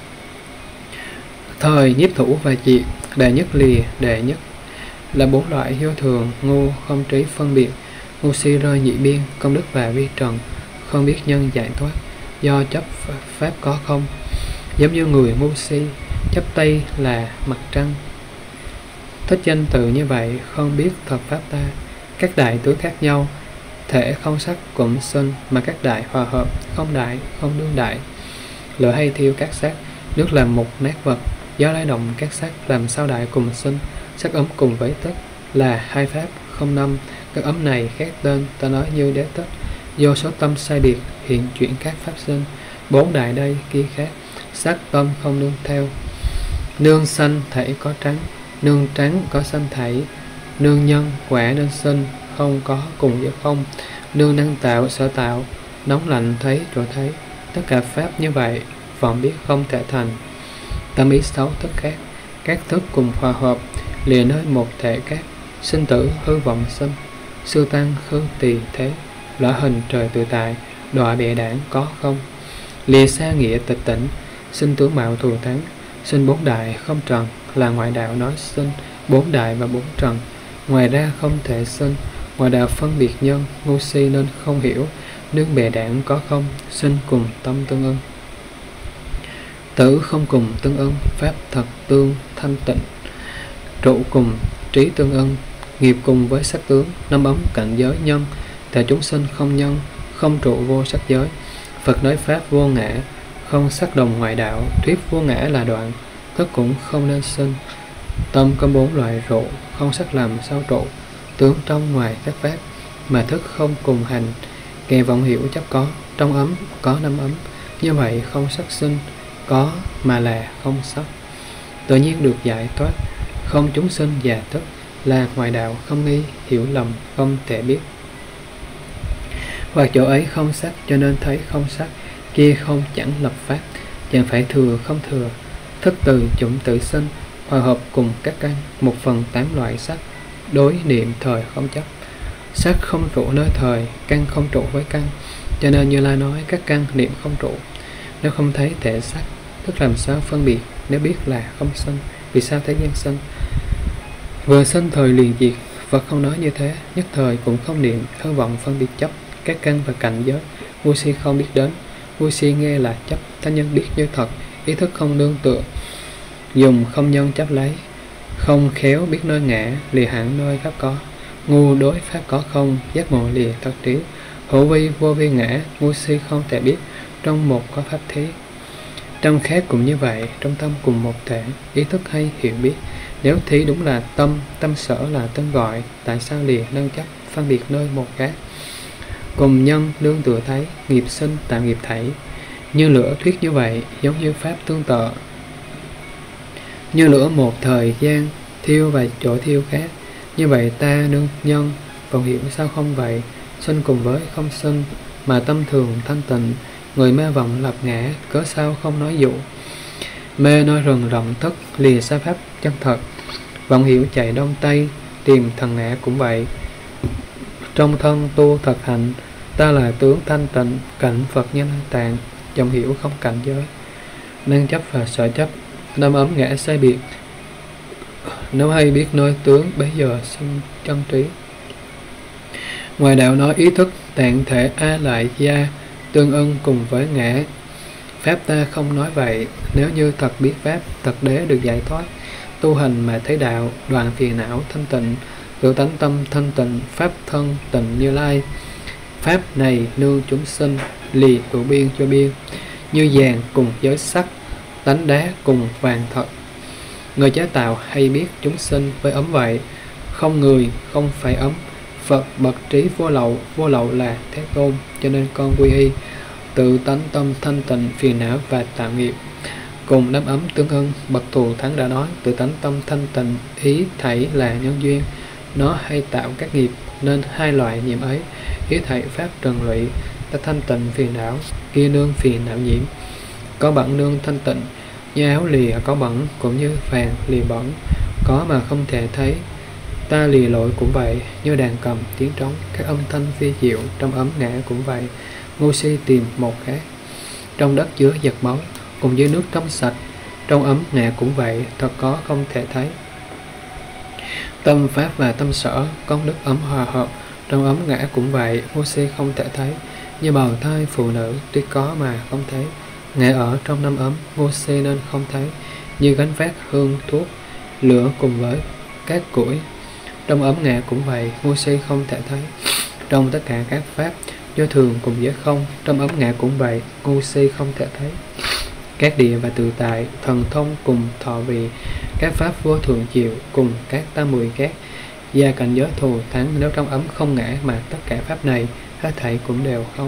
Thời nhiếp thủ và diệt, đệ nhất lìa, đệ nhất là bốn loại vô thường, ngu không trí phân biệt, ngu si rơi nhị biên, công đức và vi trần, không biết nhân giải thoát, do chấp pháp có không. Giống như người ngu si chấp tây là mặt trăng, thích danh tự như vậy, không biết thật pháp ta. Các đại tướng khác nhau, thể không sắc cũng sinh, mà các đại hòa hợp, không đại không đương đại. Lửa hay thiêu các sắc, nước làm một nát vật, gió lay động các sắc, làm sao đại cùng sinh. Sắc ấm cùng với tức là hai pháp không năm, các ấm này khác tên, ta nói như đế tích. Do số tâm sai biệt, hiện chuyển các pháp sinh, bốn đại đây kia khác, sắc tâm không nương theo. Nương xanh thảy có trắng, nương trắng có xanh thảy, nương nhân quả nên sinh, không có cùng với không. Nương năng tạo sở tạo, nóng lạnh thấy chỗ thấy, tất cả pháp như vậy, vọng biết không thể thành. Tâm ý sáu thức khác, các thức cùng hòa hợp, liền nơi một thể các, sinh tử hư vọng sinh, sư tăng hư tỳ thế, lõa hình trời tự tại, đọa bệ đảng có không. Lìa xa nghĩa tịch tỉnh, sinh tướng mạo thù thắng, sinh bốn đại không trần, là ngoại đạo nói sinh bốn đại và bốn trần. Ngoài ra không thể sinh, ngoại đạo phân biệt nhân, ngu si nên không hiểu, nương bệ đảng có không, sinh cùng tâm tương ưng. Tử không cùng tương ưng, pháp thật tương thanh tịnh, trụ cùng trí tương ưng, nghiệp cùng với sắc tướng, năm ấm cảnh giới nhân, thể chúng sinh không nhân, không trụ vô sắc giới. Phật nói pháp vô ngã, không sắc đồng ngoại đạo, thuyết vô ngã là đoạn, thức cũng không nên sinh. Tâm có bốn loại rộ, không sắc làm sao trụ, tướng trong ngoài các pháp, mà thức không cùng hành, kẻ vọng hiểu chấp có, trong ấm có năm ấm, như vậy không sắc sinh, có mà là không sắc. Tự nhiên được giải thoát, không chúng sinh và thức, là ngoại đạo không nghi, hiểu lầm, không thể biết. Hoặc chỗ ấy không sắc cho nên thấy không sắc, kia không chẳng lập pháp, chẳng phải thừa không thừa. Thức từ chủng tự sinh, hòa hợp cùng các căn, 1/8 loại sắc, đối niệm thời không chấp. Sắc không trụ nơi thời, căn không trụ với căn, cho nên Như Lai nói các căn niệm không trụ. Nếu không thấy thể sắc, tức làm sao phân biệt, nếu biết là không sinh, vì sao thế gian sinh? Vừa sinh thời liền diệt, Phật không nói như thế, nhất thời cũng không niệm, hư vọng phân biệt chấp, các căn và cảnh giới, ngu si không biết đến, ngu si nghe là chấp, thánh nhân biết như thật, ý thức không nương tựa, dùng không nhân chấp lấy, không khéo biết nơi ngã, lìa hẳn nơi pháp có, ngu đối pháp có không, giác ngộ lìa thật trí, hữu vi vô vi ngã, ngu si không thể biết, trong một có pháp thí. Trong khác cũng như vậy, trong tâm cùng một thể, ý thức hay hiểu biết. Nếu thí đúng là tâm, tâm sở là tên gọi, tại sao lìa nâng chấp, phân biệt nơi một khác? Cùng nhân nương tựa thấy, nghiệp sinh tạo nghiệp thảy. Như lửa thuyết như vậy, giống như pháp tương tự. Như lửa một thời gian, thiêu và chỗ thiêu khác. Như vậy ta nương nhân, còn hiểu sao không vậy? Sinh cùng với không sinh, mà tâm thường thanh tịnh. Người mê vọng lập ngã, cớ sao không nói dụ? Mê nói rừng rộng thức, lìa xa pháp chân thật. Vọng hiểu chạy đông tây, tìm thần ngã cũng vậy. Trong thân tu thật hạnh, ta là tướng thanh tịnh, cảnh Phật nhân tạng, dòng hiểu không cảnh giới. Năng chấp và sở chấp, năm ấm ngã sai biệt. Nếu hay biết nơi tướng, bấy giờ sinh chân trí. Ngoài đạo nói ý thức, tạng thể A lại gia, tương ưng cùng với ngã. Pháp ta không nói vậy, nếu như thật biết pháp, thật đế được giải thoát, tu hành mà thấy đạo, đoạn phiền não thanh tịnh, tự tánh tâm thanh tịnh, pháp thân tịnh Như Lai. Pháp này nương chúng sinh, lì tụ biên cho biên, như vàng cùng với sắt, đánh đá cùng vàng thật. Người chế tạo hay biết chúng sinh với ấm vậy, không người không phải ấm. Phật bậc trí vô lậu là Thế Tôn, cho nên con quy y tự tánh tâm thanh tịnh phiền não và tạo nghiệp. Cùng đám ấm tương ưng, bậc thù thắng đã nói, tự tánh tâm thanh tịnh ý thảy là nhân duyên, nó hay tạo các nghiệp, nên hai loại nhiễm ấy, ý thảy pháp trần lụy, ta thanh tịnh phiền não, kia nương phiền não nhiễm. Có bẩn nương thanh tịnh, như áo lìa có bẩn, cũng như vàng lìa bẩn, có mà không thể thấy. Ta lìa lội cũng vậy, như đàn cầm tiếng trống, các âm thanh phi diệu trong ấm ngã cũng vậy. Ngu si tìm một khác, trong đất chứa giật máu, cùng với nước trong sạch, trong ấm ngã cũng vậy, thật có không thể thấy. Tâm pháp và tâm sở, công đức ấm hòa hợp, trong ấm ngã cũng vậy, ngu si không thể thấy. Như bào thai phụ nữ, tuy có mà không thấy, ngã ở trong năm ấm, ngu si nên không thấy. Như gánh vác hương thuốc, lửa cùng với các củi, trong ấm ngã cũng vậy, ngu si không thể thấy. Trong tất cả các pháp, do thường cùng với không, trong ấm ngã cũng vậy, ngu si không thể thấy. Các địa và tự tại, thần thông cùng thọ vị, các pháp vô thường chịu cùng các tam muội khác, và cảnh giới thù thắng, nếu trong ấm không ngã mà tất cả pháp này, hết thảy cũng đều không.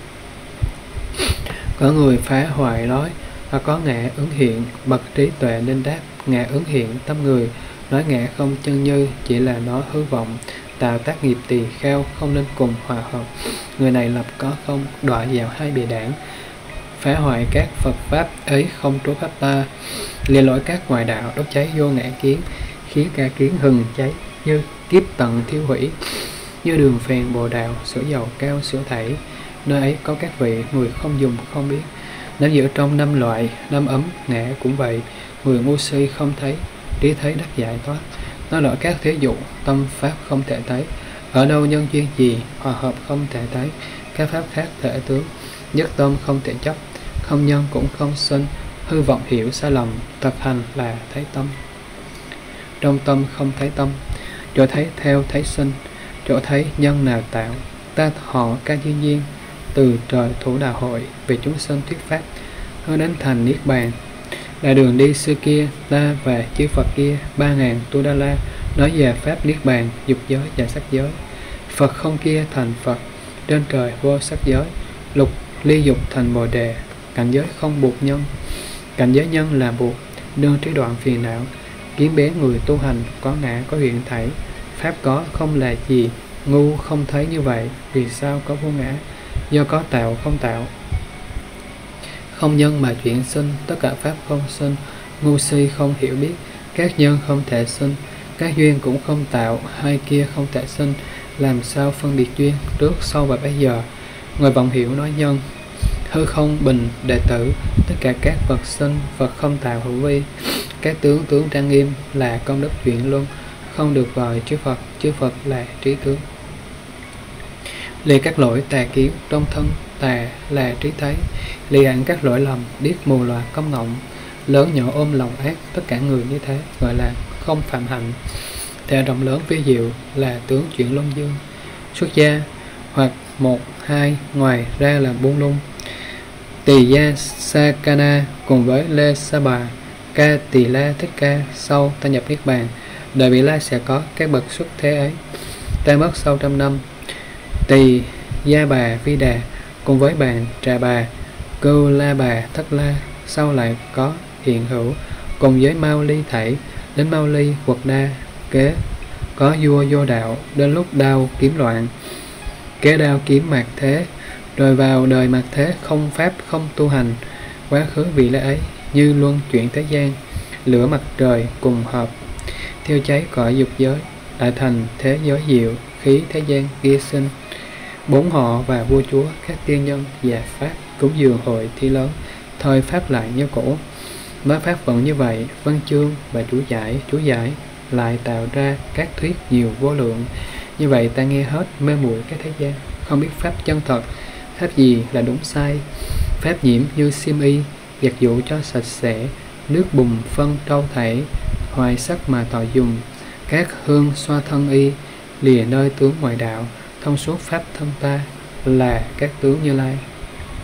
Có người phá hoại nói, có ngã ứng hiện, bậc trí tuệ nên đáp, ngã ứng hiện tâm người, nói ngã không chân như, chỉ là nó hư vọng, tạo tác nghiệp tỳ kheo, không nên cùng hòa hợp. Người này lập có không, đọa vào hai bìa đảng, phá hoại các Phật pháp ấy không trú pháp ta, lìa lỗi các ngoại đạo, đốt cháy vô ngã kiến, khiến cả kiến hừng cháy, như kiếp tận thiêu hủy, như đường phèn bồ đào, sữa dầu cao sữa thảy, nơi ấy có các vị người không dùng không biết. Nếu giữa trong năm loại, năm ấm ngã cũng vậy, người ngu si không thấy, trí thấy đắc giải thoát. Nói rõ các thế dụ, tâm pháp không thể thấy, ở đâu nhân duyên gì, hòa hợp không thể thấy, các pháp khác thể tướng, nhất tâm không thể chấp, không nhân cũng không sinh, hư vọng hiểu sai lầm, thực hành là thấy tâm. Trong tâm không thấy tâm, chỗ thấy theo thấy sinh, chỗ thấy nhân nào tạo, ta họ ca duyên nhiên, từ trời thủ đạo hội, về chúng sinh thuyết pháp, hướng đến thành niết bàn. Là đường đi xưa kia, ta và chư Phật kia 3.000 Tu Đa La, nói về pháp niết bàn, dục giới và sắc giới. Phật không kia thành Phật, trên trời vô sắc giới, lục ly dục thành Bồ Đề, cảnh giới không buộc nhân, cảnh giới nhân là buộc, nương trí đoạn phiền não, kiến bé người tu hành, có ngã có hiện thảy, pháp có không là gì, ngu không thấy như vậy, vì sao có vô ngã, do có tạo không tạo. Không nhân mà chuyển sinh, tất cả pháp không sinh, ngu si không hiểu biết, các nhân không thể sinh, các duyên cũng không tạo, hai kia không thể sinh, làm sao phân biệt duyên, trước sau và bây giờ. Người vọng hiểu nói nhân, hư không bình đệ tử, tất cả các vật sinh, Phật không tạo hữu vi, các tướng trang nghiêm là công đức chuyển luân, không được gọi chư Phật là trí tướng. Lìa các lỗi tà kiến, trong thân tà là trí thấy, lìa hẳn các lỗi lầm, điếc mù lòa công ngọng, lớn nhỏ ôm lòng ác, tất cả người như thế gọi là không phạm hạnh. Thể rộng lớn vi diệu là tướng chuyển luân dương, xuất gia hoặc 1, 2, ngoài ra là buông lung. Tỳ gia Sakana cùng với Lê Sa Bà, Ca Tỳ La Thích Ca, sau ta nhập niết bàn, đời vị lai sẽ có các bậc xuất thế ấy. Ta mất sau 100 năm. Tỳ Gia Bà Vi Đà cùng với bàn Trà Bà, Cưu La Bà Thất La, sau lại có hiện hữu, cùng với Mao Ly Thảy, đến Mao Ly Quật Đa kế, có vua vô đạo, đến lúc đao kiếm loạn, kế đao kiếm mạt thế, rồi vào đời mạt thế không pháp không tu hành, quá khứ vị lai ấy như luân chuyển thế gian, lửa mặt trời cùng hợp, thiêu cháy cõi dục giới, đại thành thế giới diệu, khí thế gian kia sinh. 4 họ và vua chúa, các tiên nhân và pháp cúng dường hội thi lớn, thời pháp lại như cũ. Nói pháp vẫn như vậy, văn chương và chú giải lại tạo ra các thuyết nhiều vô lượng. Như vậy ta nghe hết mê muội các thế gian, không biết pháp chân thật, pháp gì là đúng sai. Pháp nhiễm như xiêm y, giặt dụ cho sạch sẽ, nước bùn phân trâu thể, hoài sắc mà thọ dùng, các hương xoa thân y, lìa nơi tướng ngoại đạo, thông suốt pháp thân ta là các tướng Như Lai.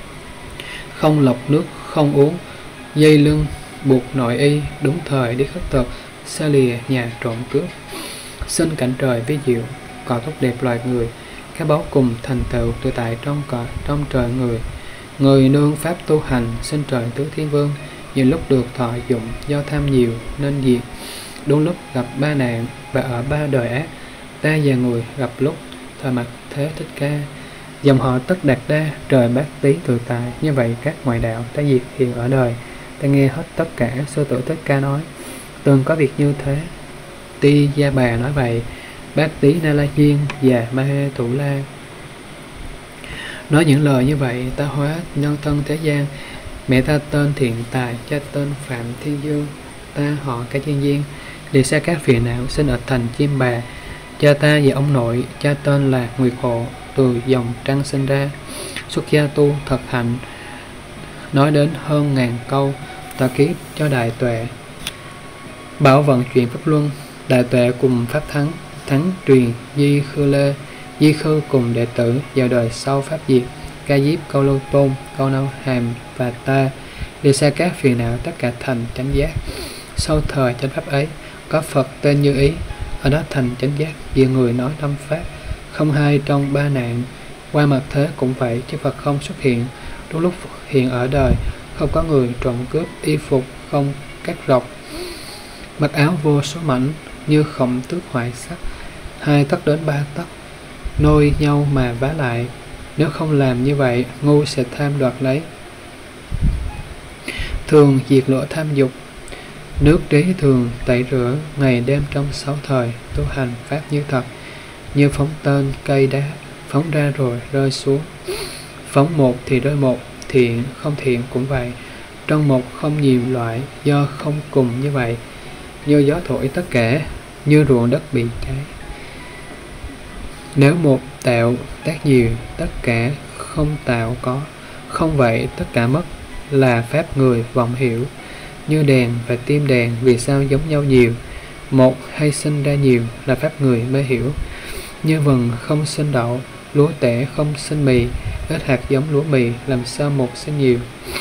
không lọc nước không uống, dây lưng buộc nội y, đúng thời đi khất thực, xa lìa nhà trộm cướp. Xin cảnh trời vi diệu, cỏ tốt đẹp loài người, cái báu cùng thành tựu tự tại trong trời người. Người nương pháp tu hành, xin trời tứ thiên vương, nhiều lúc được thọ dụng, do tham nhiều nên diệt. Đúng lúc gặp ba nạn và ở ba đời ác, ta và người gặp lúc thời mặt thế Thích Ca. Dòng họ Tất Đạt Đa, trời Bát Tý tự tại. Như vậy các ngoại đạo ta diệt hiện ở đời. Ta nghe hết tất cả. Sư tử Thích Ca nói, từng có việc như thế. Ti Gia Bà nói vậy. Bát Tý Na La Diên và Ma Hê Thủ La nói những lời như vậy. Ta hóa nhân thân thế gian, mẹ ta tên Thiện Tài, cha tên Phạm Thiên Dương, ta họ Ca Chiên Diên, đi xa các phiền não, sinh ở thành Chim Bà. Cha ta và ông nội, cha tên là Nguyệt Hộ, từ dòng trăng sinh ra. Xuất gia tu thật hạnh, nói đến hơn ngàn câu, ta kiếp cho đại tuệ. Bảo vận chuyện pháp luân, đại tuệ cùng pháp thắng truyền Di Khư Lê. Di Khư cùng đệ tử vào đời sau pháp diệt. Ca Diếp, Câu Lô Tôn, Câu Nâu Hàm và ta đi xa các phiền não, tất cả thành chánh giác. Sau thời chánh pháp ấy, có Phật tên Như Ý, ở đó thành chánh giác, nhiều người nói tâm pháp, không hai trong ba nạn. Qua mặt thế cũng vậy, chứ Phật không xuất hiện. Đúng lúc hiện ở đời, không có người trộm cướp, y phục không cắt rọc, mặc áo vô số mảnh, như khổng tước hoại sắc, 2 tấc đến 3 tấc, nôi nhau mà vá lại. Nếu không làm như vậy, ngu sẽ tham đoạt lấy. Thường diệt lửa tham dục, nước trí thường tẩy rửa, ngày đêm trong 6 thời, tu hành pháp như thật, như phóng tên cây đá, phóng ra rồi rơi xuống. Phóng một thì rơi một, thiện không thiện cũng vậy. Trong một không nhiều loại, do không cùng như vậy. Như gió thổi tất cả, như ruộng đất bị cháy. Nếu một tạo tác nhiều, tất cả không tạo có. Không vậy, tất cả mất, là pháp người vọng hiểu. Như đèn và tim đèn, vì sao giống nhau nhiều? Một hay sinh ra nhiều, là pháp người mới hiểu. Như vừng không sinh đậu, lúa tẻ không sinh mì, ít hạt giống lúa mì, làm sao một sinh nhiều?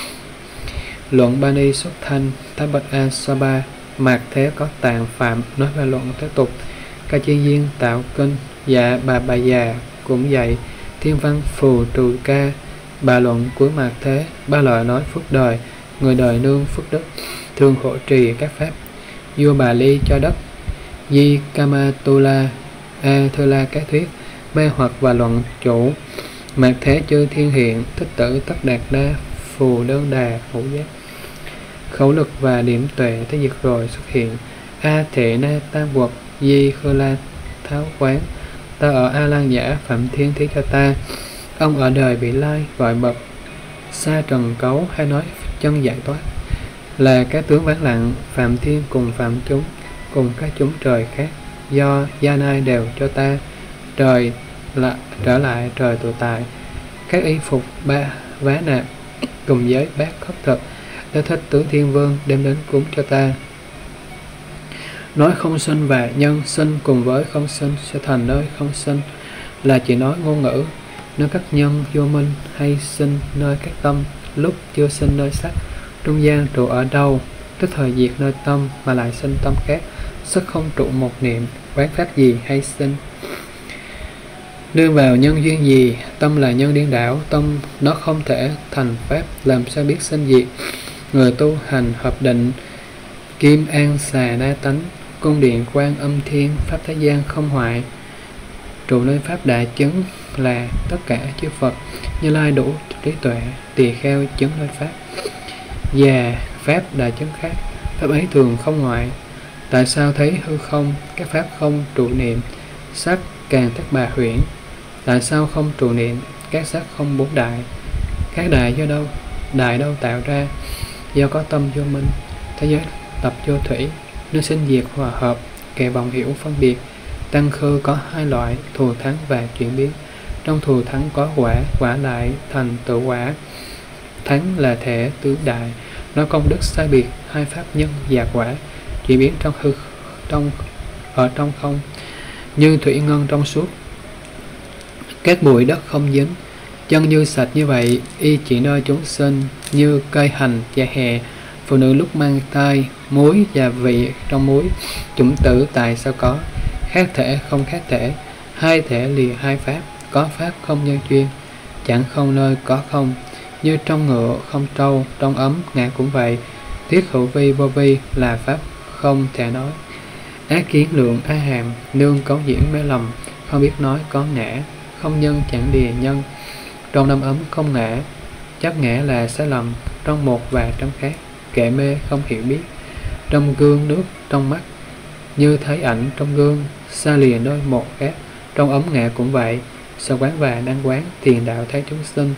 Luận Bani xuất thanh, Thái Bạch A Saba, mạt thế có tạng phạm, nói về luận thế tục. Ca Chiên Diên tạo kinh, dạ bà già cũng dạy. Thiên văn phù trừ ca, bà luận cuối mạt thế, ba loại nói phước đời, người đời nương phước đức, thường hộ trì các pháp. Vua Bà Ly cho đất, Di Kamatula, A Thơ La cái thuyết, mê hoặc và luận chủ. Mạt thế chư thiên hiện, Thích Tử Tất Đạt Đa, phù đơn đà ngũ giác. Khẩu lực và điểm tuệ thế diệt rồi xuất hiện. A Thệ Na Tam Quật, Di Khơ La Tháo Quán, ta ở A Lan Giả, Phạm Thiên thí cho ta. Ông ở đời bị lai, gọi bậc xa trần cấu, hay nói chân giải thoát, là cái tướng vắng lặng. Phạm Thiên cùng Phạm chúng, cùng các chúng trời khác, do gia nai đều cho ta. Trời là trở lại trời tự tại, các y phục ba vá nạp, cùng giới bát khất thực, đã thích tướng thiên vương đem đến cúng cho ta. Nói không sinh và nhân sinh cùng với không sinh sẽ thành nơi không sinh, là chỉ nói ngôn ngữ. Nếu các nhân vô minh hay sinh nơi các tâm, lúc chưa sinh nơi sắc, trung gian trụ ở đâu, tức thời diệt nơi tâm mà lại sinh tâm khác, sắc không trụ một niệm, quán pháp gì hay sinh. Nương vào nhân duyên gì, tâm là nhân điên đảo, tâm nó không thể thành pháp, làm sao biết sinh diệt. Người tu hành hợp định, kim an xà na tánh, cung điện quan âm thiên, pháp thế gian không hoại. Trụ nơi pháp đại chứng là tất cả chư Phật, Như Lai đủ trí tuệ, tỳ kheo chứng nơi pháp. Và pháp đại chứng khác, pháp ấy thường không ngoại. Tại sao thấy hư không, các pháp không trụ niệm, sắc càng tác bà huyễn. Tại sao không trụ niệm, các sắc không bốn đại. Các đại do đâu, đại đâu tạo ra, do có tâm vô minh. Thế giới tập vô thủy, nơi sinh diệt hòa hợp, kẻ vọng hiểu phân biệt. Tăng khư có hai loại, thù thắng và chuyển biến. Trong thù thắng có quả, quả lại thành tự quả. Thắng là thể tứ đại, nói công đức sai biệt, hai pháp nhân và quả. Chuyển biến trong hư, ở trong không, như thủy ngân trong suốt. Các bụi đất không dính, Chân như sạch như vậy, y chỉ nơi chúng sinh như cây hành và hè. Phụ nữ lúc mang thai, muối và vị trong muối, chủng tử tại sao có? Khác thể không khác thể, hai thể lìa hai pháp, có pháp không nhân duyên, chẳng không nơi có không. Như trong ngựa không trâu, trong ấm ngã cũng vậy. Thiết hữu vi vô vi là pháp không thể nói. Ác kiến lượng a hàm, nương cấu diễn mê lầm, không biết nói có ngã, không nhân chẳng lìa nhân. Trong năm ấm không ngã, chấp ngã là sai lầm, trong một và trong khác, kệ mê không hiểu biết. Trong gương nước trong mắt, như thấy ảnh trong gương, xa lìa nơi một khác. Trong ấm ngã cũng vậy, sao quán và năng quán, thiền đạo thấy chúng sinh.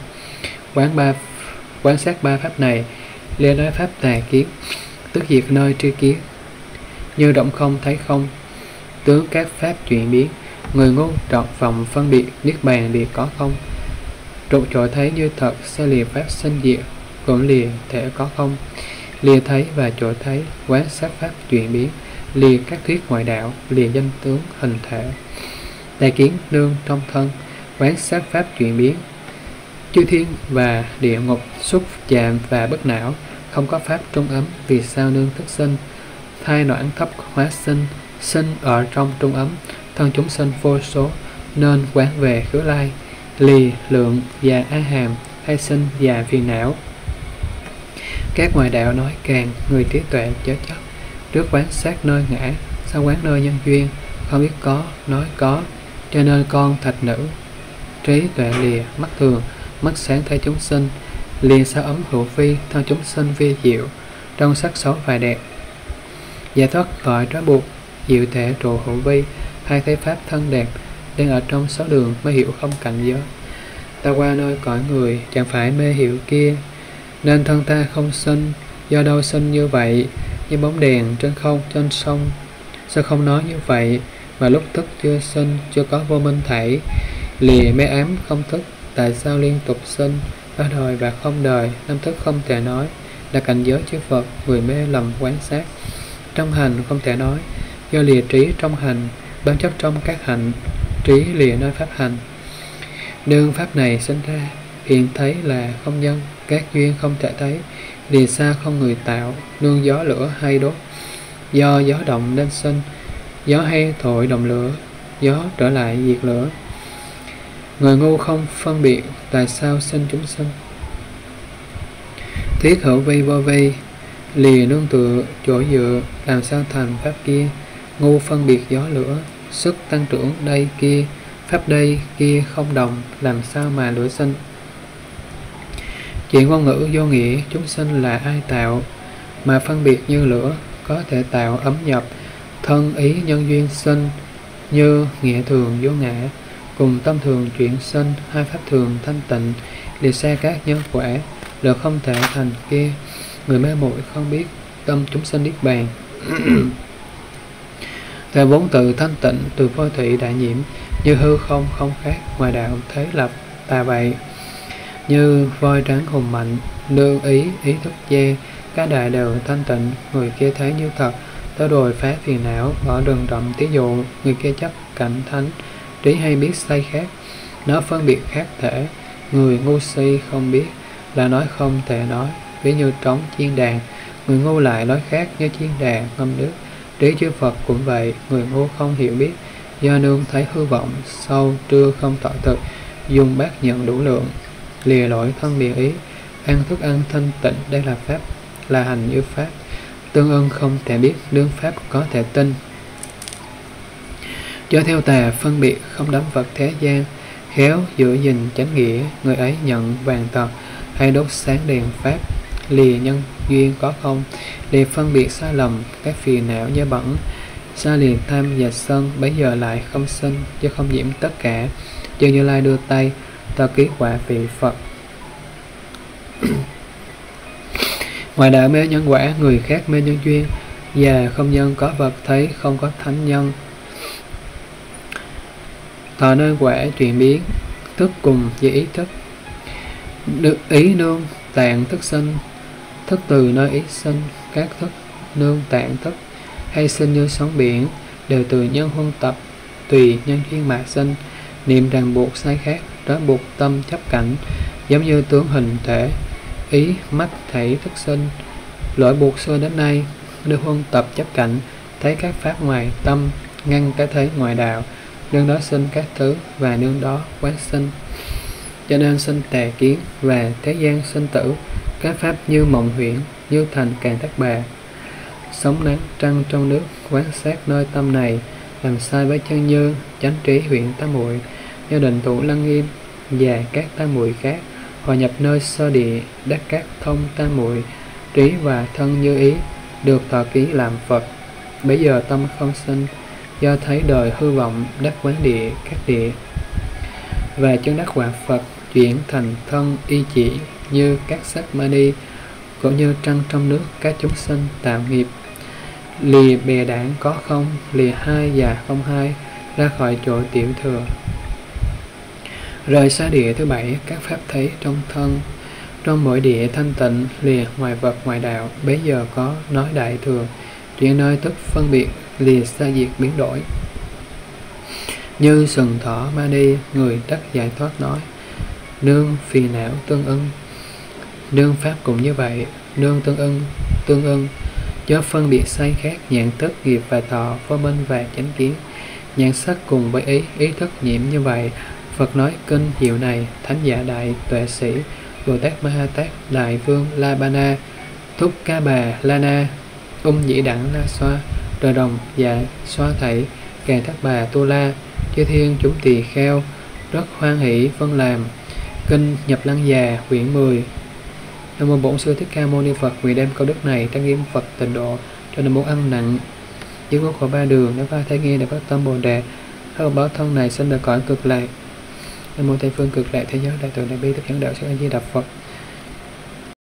Quán sát ba pháp này, lê nói pháp tà kiến, tức diệt nơi tri kiến. Như động không thấy không, tướng các pháp chuyển biến. Người ngu trọn vọng phân biệt, niết bàn lìa có không. Trụ trội thấy như thật, sẽ lìa pháp sinh diệt, cũng lìa thể có không. Lìa thấy và trội thấy, quán sát pháp chuyển biến, lìa các thuyết ngoại đạo, lìa danh tướng hình thể. Đại kiến nương trong thân, quán sát pháp chuyển biến. Chư thiên và địa ngục, xúc chạm và bất não, không có pháp trung ấm, vì sao nương thức sinh. Thai noãn thấp hóa sinh, sinh ở trong trung ấm, thân chúng sinh vô số, nên quán về khứ lai. Lì, lượng và á hàm, hay sinh và phiền não. Các ngoại đạo nói càng, người trí tuệ chớ chấp. Trước quán sát nơi ngã, sau quán nơi nhân duyên, không biết có, nói có, cho nên con thạch nữ. Trí tuệ lìa, mắt thường, mắt sáng thấy chúng sinh, lìa sao ấm hữu vi, thân chúng sinh vi diệu, trong sắc xấu và đẹp. Giải thoát gọi trói buộc, diệu thể trụ hữu vi, hai thấy pháp thân đẹp, đang ở trong sáu đường mới hiểu không cảnh giới. Ta qua nơi cõi người, chẳng phải mê hiểu kia, nên thân ta không sinh, do đâu sinh như vậy, như bóng đèn trên không trên sông. Sao không nói như vậy, mà lúc thức chưa sinh, chưa có vô minh thảy, lìa mê ám không thức, tại sao liên tục sinh, có đời và không đời, năm thức không thể nói, là cảnh giới chư Phật, người mê lầm quán sát. Trong hành không thể nói, do lìa trí trong hành, bám chấp trong các hạnh, trí lìa nơi pháp hành. Đương pháp này sinh ra, hiện thấy là không nhân, các duyên không thể thấy, lìa xa không người tạo, nương gió lửa hay đốt. Do gió động nên sinh, gió hay thổi động lửa, gió trở lại diệt lửa. Người ngu không phân biệt, tại sao sinh chúng sinh. Thiết hữu vi vô vi, lìa nương tựa, chỗ dựa, làm sao thành pháp kia. Ngu phân biệt gió lửa, sức tăng trưởng đây kia, pháp đây kia không đồng, làm sao mà lửa sinh. Chuyện ngôn ngữ vô nghĩa, chúng sinh là ai tạo, mà phân biệt như lửa, có thể tạo ấm nhập, thân ý nhân duyên sinh, như nghĩa thường vô ngã, cùng tâm thường chuyển sinh, hai pháp thường thanh tịnh, lìa xa các nhân quả, đều không thể thành kia. Người mê muội không biết, tâm chúng sinh niết bàn. Theo vốn tự thanh tịnh, từ vô thủy đại nhiễm, như hư không không khác, ngoài đạo thế lập tà bậy. Như voi trắng hùng mạnh, nương ý thức che, các đại đều thanh tịnh, người kia thấy như thật, tới đồi phá phiền não, bỏ rừng rậm tí dụ, người kia chấp cảnh thánh, trí hay biết sai khác, nó phân biệt khác thể, người ngu si không biết, là nói không thể nói, ví như trống chiên đàn, người ngu lại nói khác như chiên đàn ngâm nước. Trí chư Phật cũng vậy, người ngu không hiểu biết, do nương thấy hư vọng, sâu trưa không tỏ thực, dùng bát nhận đủ lượng, lìa lỗi thân lìa ý, ăn thức ăn thanh tịnh, đây là pháp, là hành như pháp, tương ưng không thể biết, đương pháp có thể tin. Do theo tà phân biệt, không đắm vật thế gian, khéo giữ gìn chánh nghĩa, người ấy nhận vàng tật, hay đốt sáng đèn pháp, lìa nhân duyên có không, lìa phân biệt sai lầm, các phiền não do bẩn, xa lìa tham và sân, bấy giờ lại không sinh, do không nhiễm tất cả, do Như Lai đưa tay, ta ký quả vị Phật. Ngoài đạo mê nhân quả, người khác mê nhân duyên, và không nhân có vật thấy, không có thánh nhân. Thọ nơi quả chuyển biến, thức cùng với ý thức, được ý nương tạng thức sinh, thức từ nơi ý sinh, các thức nương tạng thức, hay sinh như sóng biển, đều từ nhân huân tập, tùy nhân duyên mà sinh, niệm ràng buộc sai khác, trói buộc tâm chấp cảnh, giống như tướng hình thể ý mắt thảy thức sinh. Lỗi buộc xưa đến nay, nương huân tập chấp cảnh, thấy các pháp ngoài tâm, ngăn cái thấy ngoài đạo, nương đó sinh các thứ và nương đó quán sinh. Cho nên sinh tà kiến và thế gian sinh tử, các pháp như mộng huyễn, như thành Càng Tát Bà. Sống nắng trăng trong nước, quán sát nơi tâm này, làm sai với chân như, chánh trí huyện tám muội, như định thủ lăng nghiêm và các tam muội khác, hòa nhập nơi sơ địa, đắc các thông tam muội, trí và thân như ý, được thọ ký làm Phật. Bây giờ tâm không sinh, do thấy đời hư vọng, đắc quán địa các địa, và chứng đắc quả Phật, chuyển thành thân y chỉ, như các sắc mani, cũng như trăng trong nước, các chúng sinh tạo nghiệp. Lìa bè đảng có không, lìa hai và không hai, ra khỏi chỗ tiểu thừa. Rời xa địa thứ bảy, các pháp thấy trong thân, trong mỗi địa thanh tịnh, lìa ngoài vật ngoài đạo. Bấy giờ có nói đại thừa, chuyển nơi tức phân biệt, lìa xa diệt biến đổi. Như sừng thỏ mani, người đắc giải thoát nói, nương phiền não tương ưng. Nương pháp cũng như vậy, nương tương ưng, do phân biệt sai khác, nhãn thức, nghiệp và thọ, vô minh và chánh kiến. Nhãn sắc cùng với ý thức nhiễm như vậy. Phật nói kinh hiệu này, thánh giả đại tuệ sĩ, Bồ Tát Ma Ha Tát, Đại Vương La Ba Na, Thúc Ca Bà La Na, Dĩ Đẳng La Xoa, Trời Đồng Dạ Xoa Thảy, Càng Tát Bà Tu La, chư thiên chúng tỳ kheo, rất hoan hỷ phân làm. Kinh Nhập Lăng Già, quyển 10. Nam mô Bổn Sư Thích Ca Mâu Ni Phật. Nguyện đem câu đức này trang nghiêm Phật tịnh độ, cho nên muốn ăn nặng dưới ngũ khổ ba đường, nếu có thấy nghe để phát tâm Bồ Đề, các báo thân này sinh được cõi cực lạc. Nam mô Tây Phương Cực Lạc Thế Giới Đại Từ Đại Bi Tất Nhãn Đạo Sư A Di Đà Phật.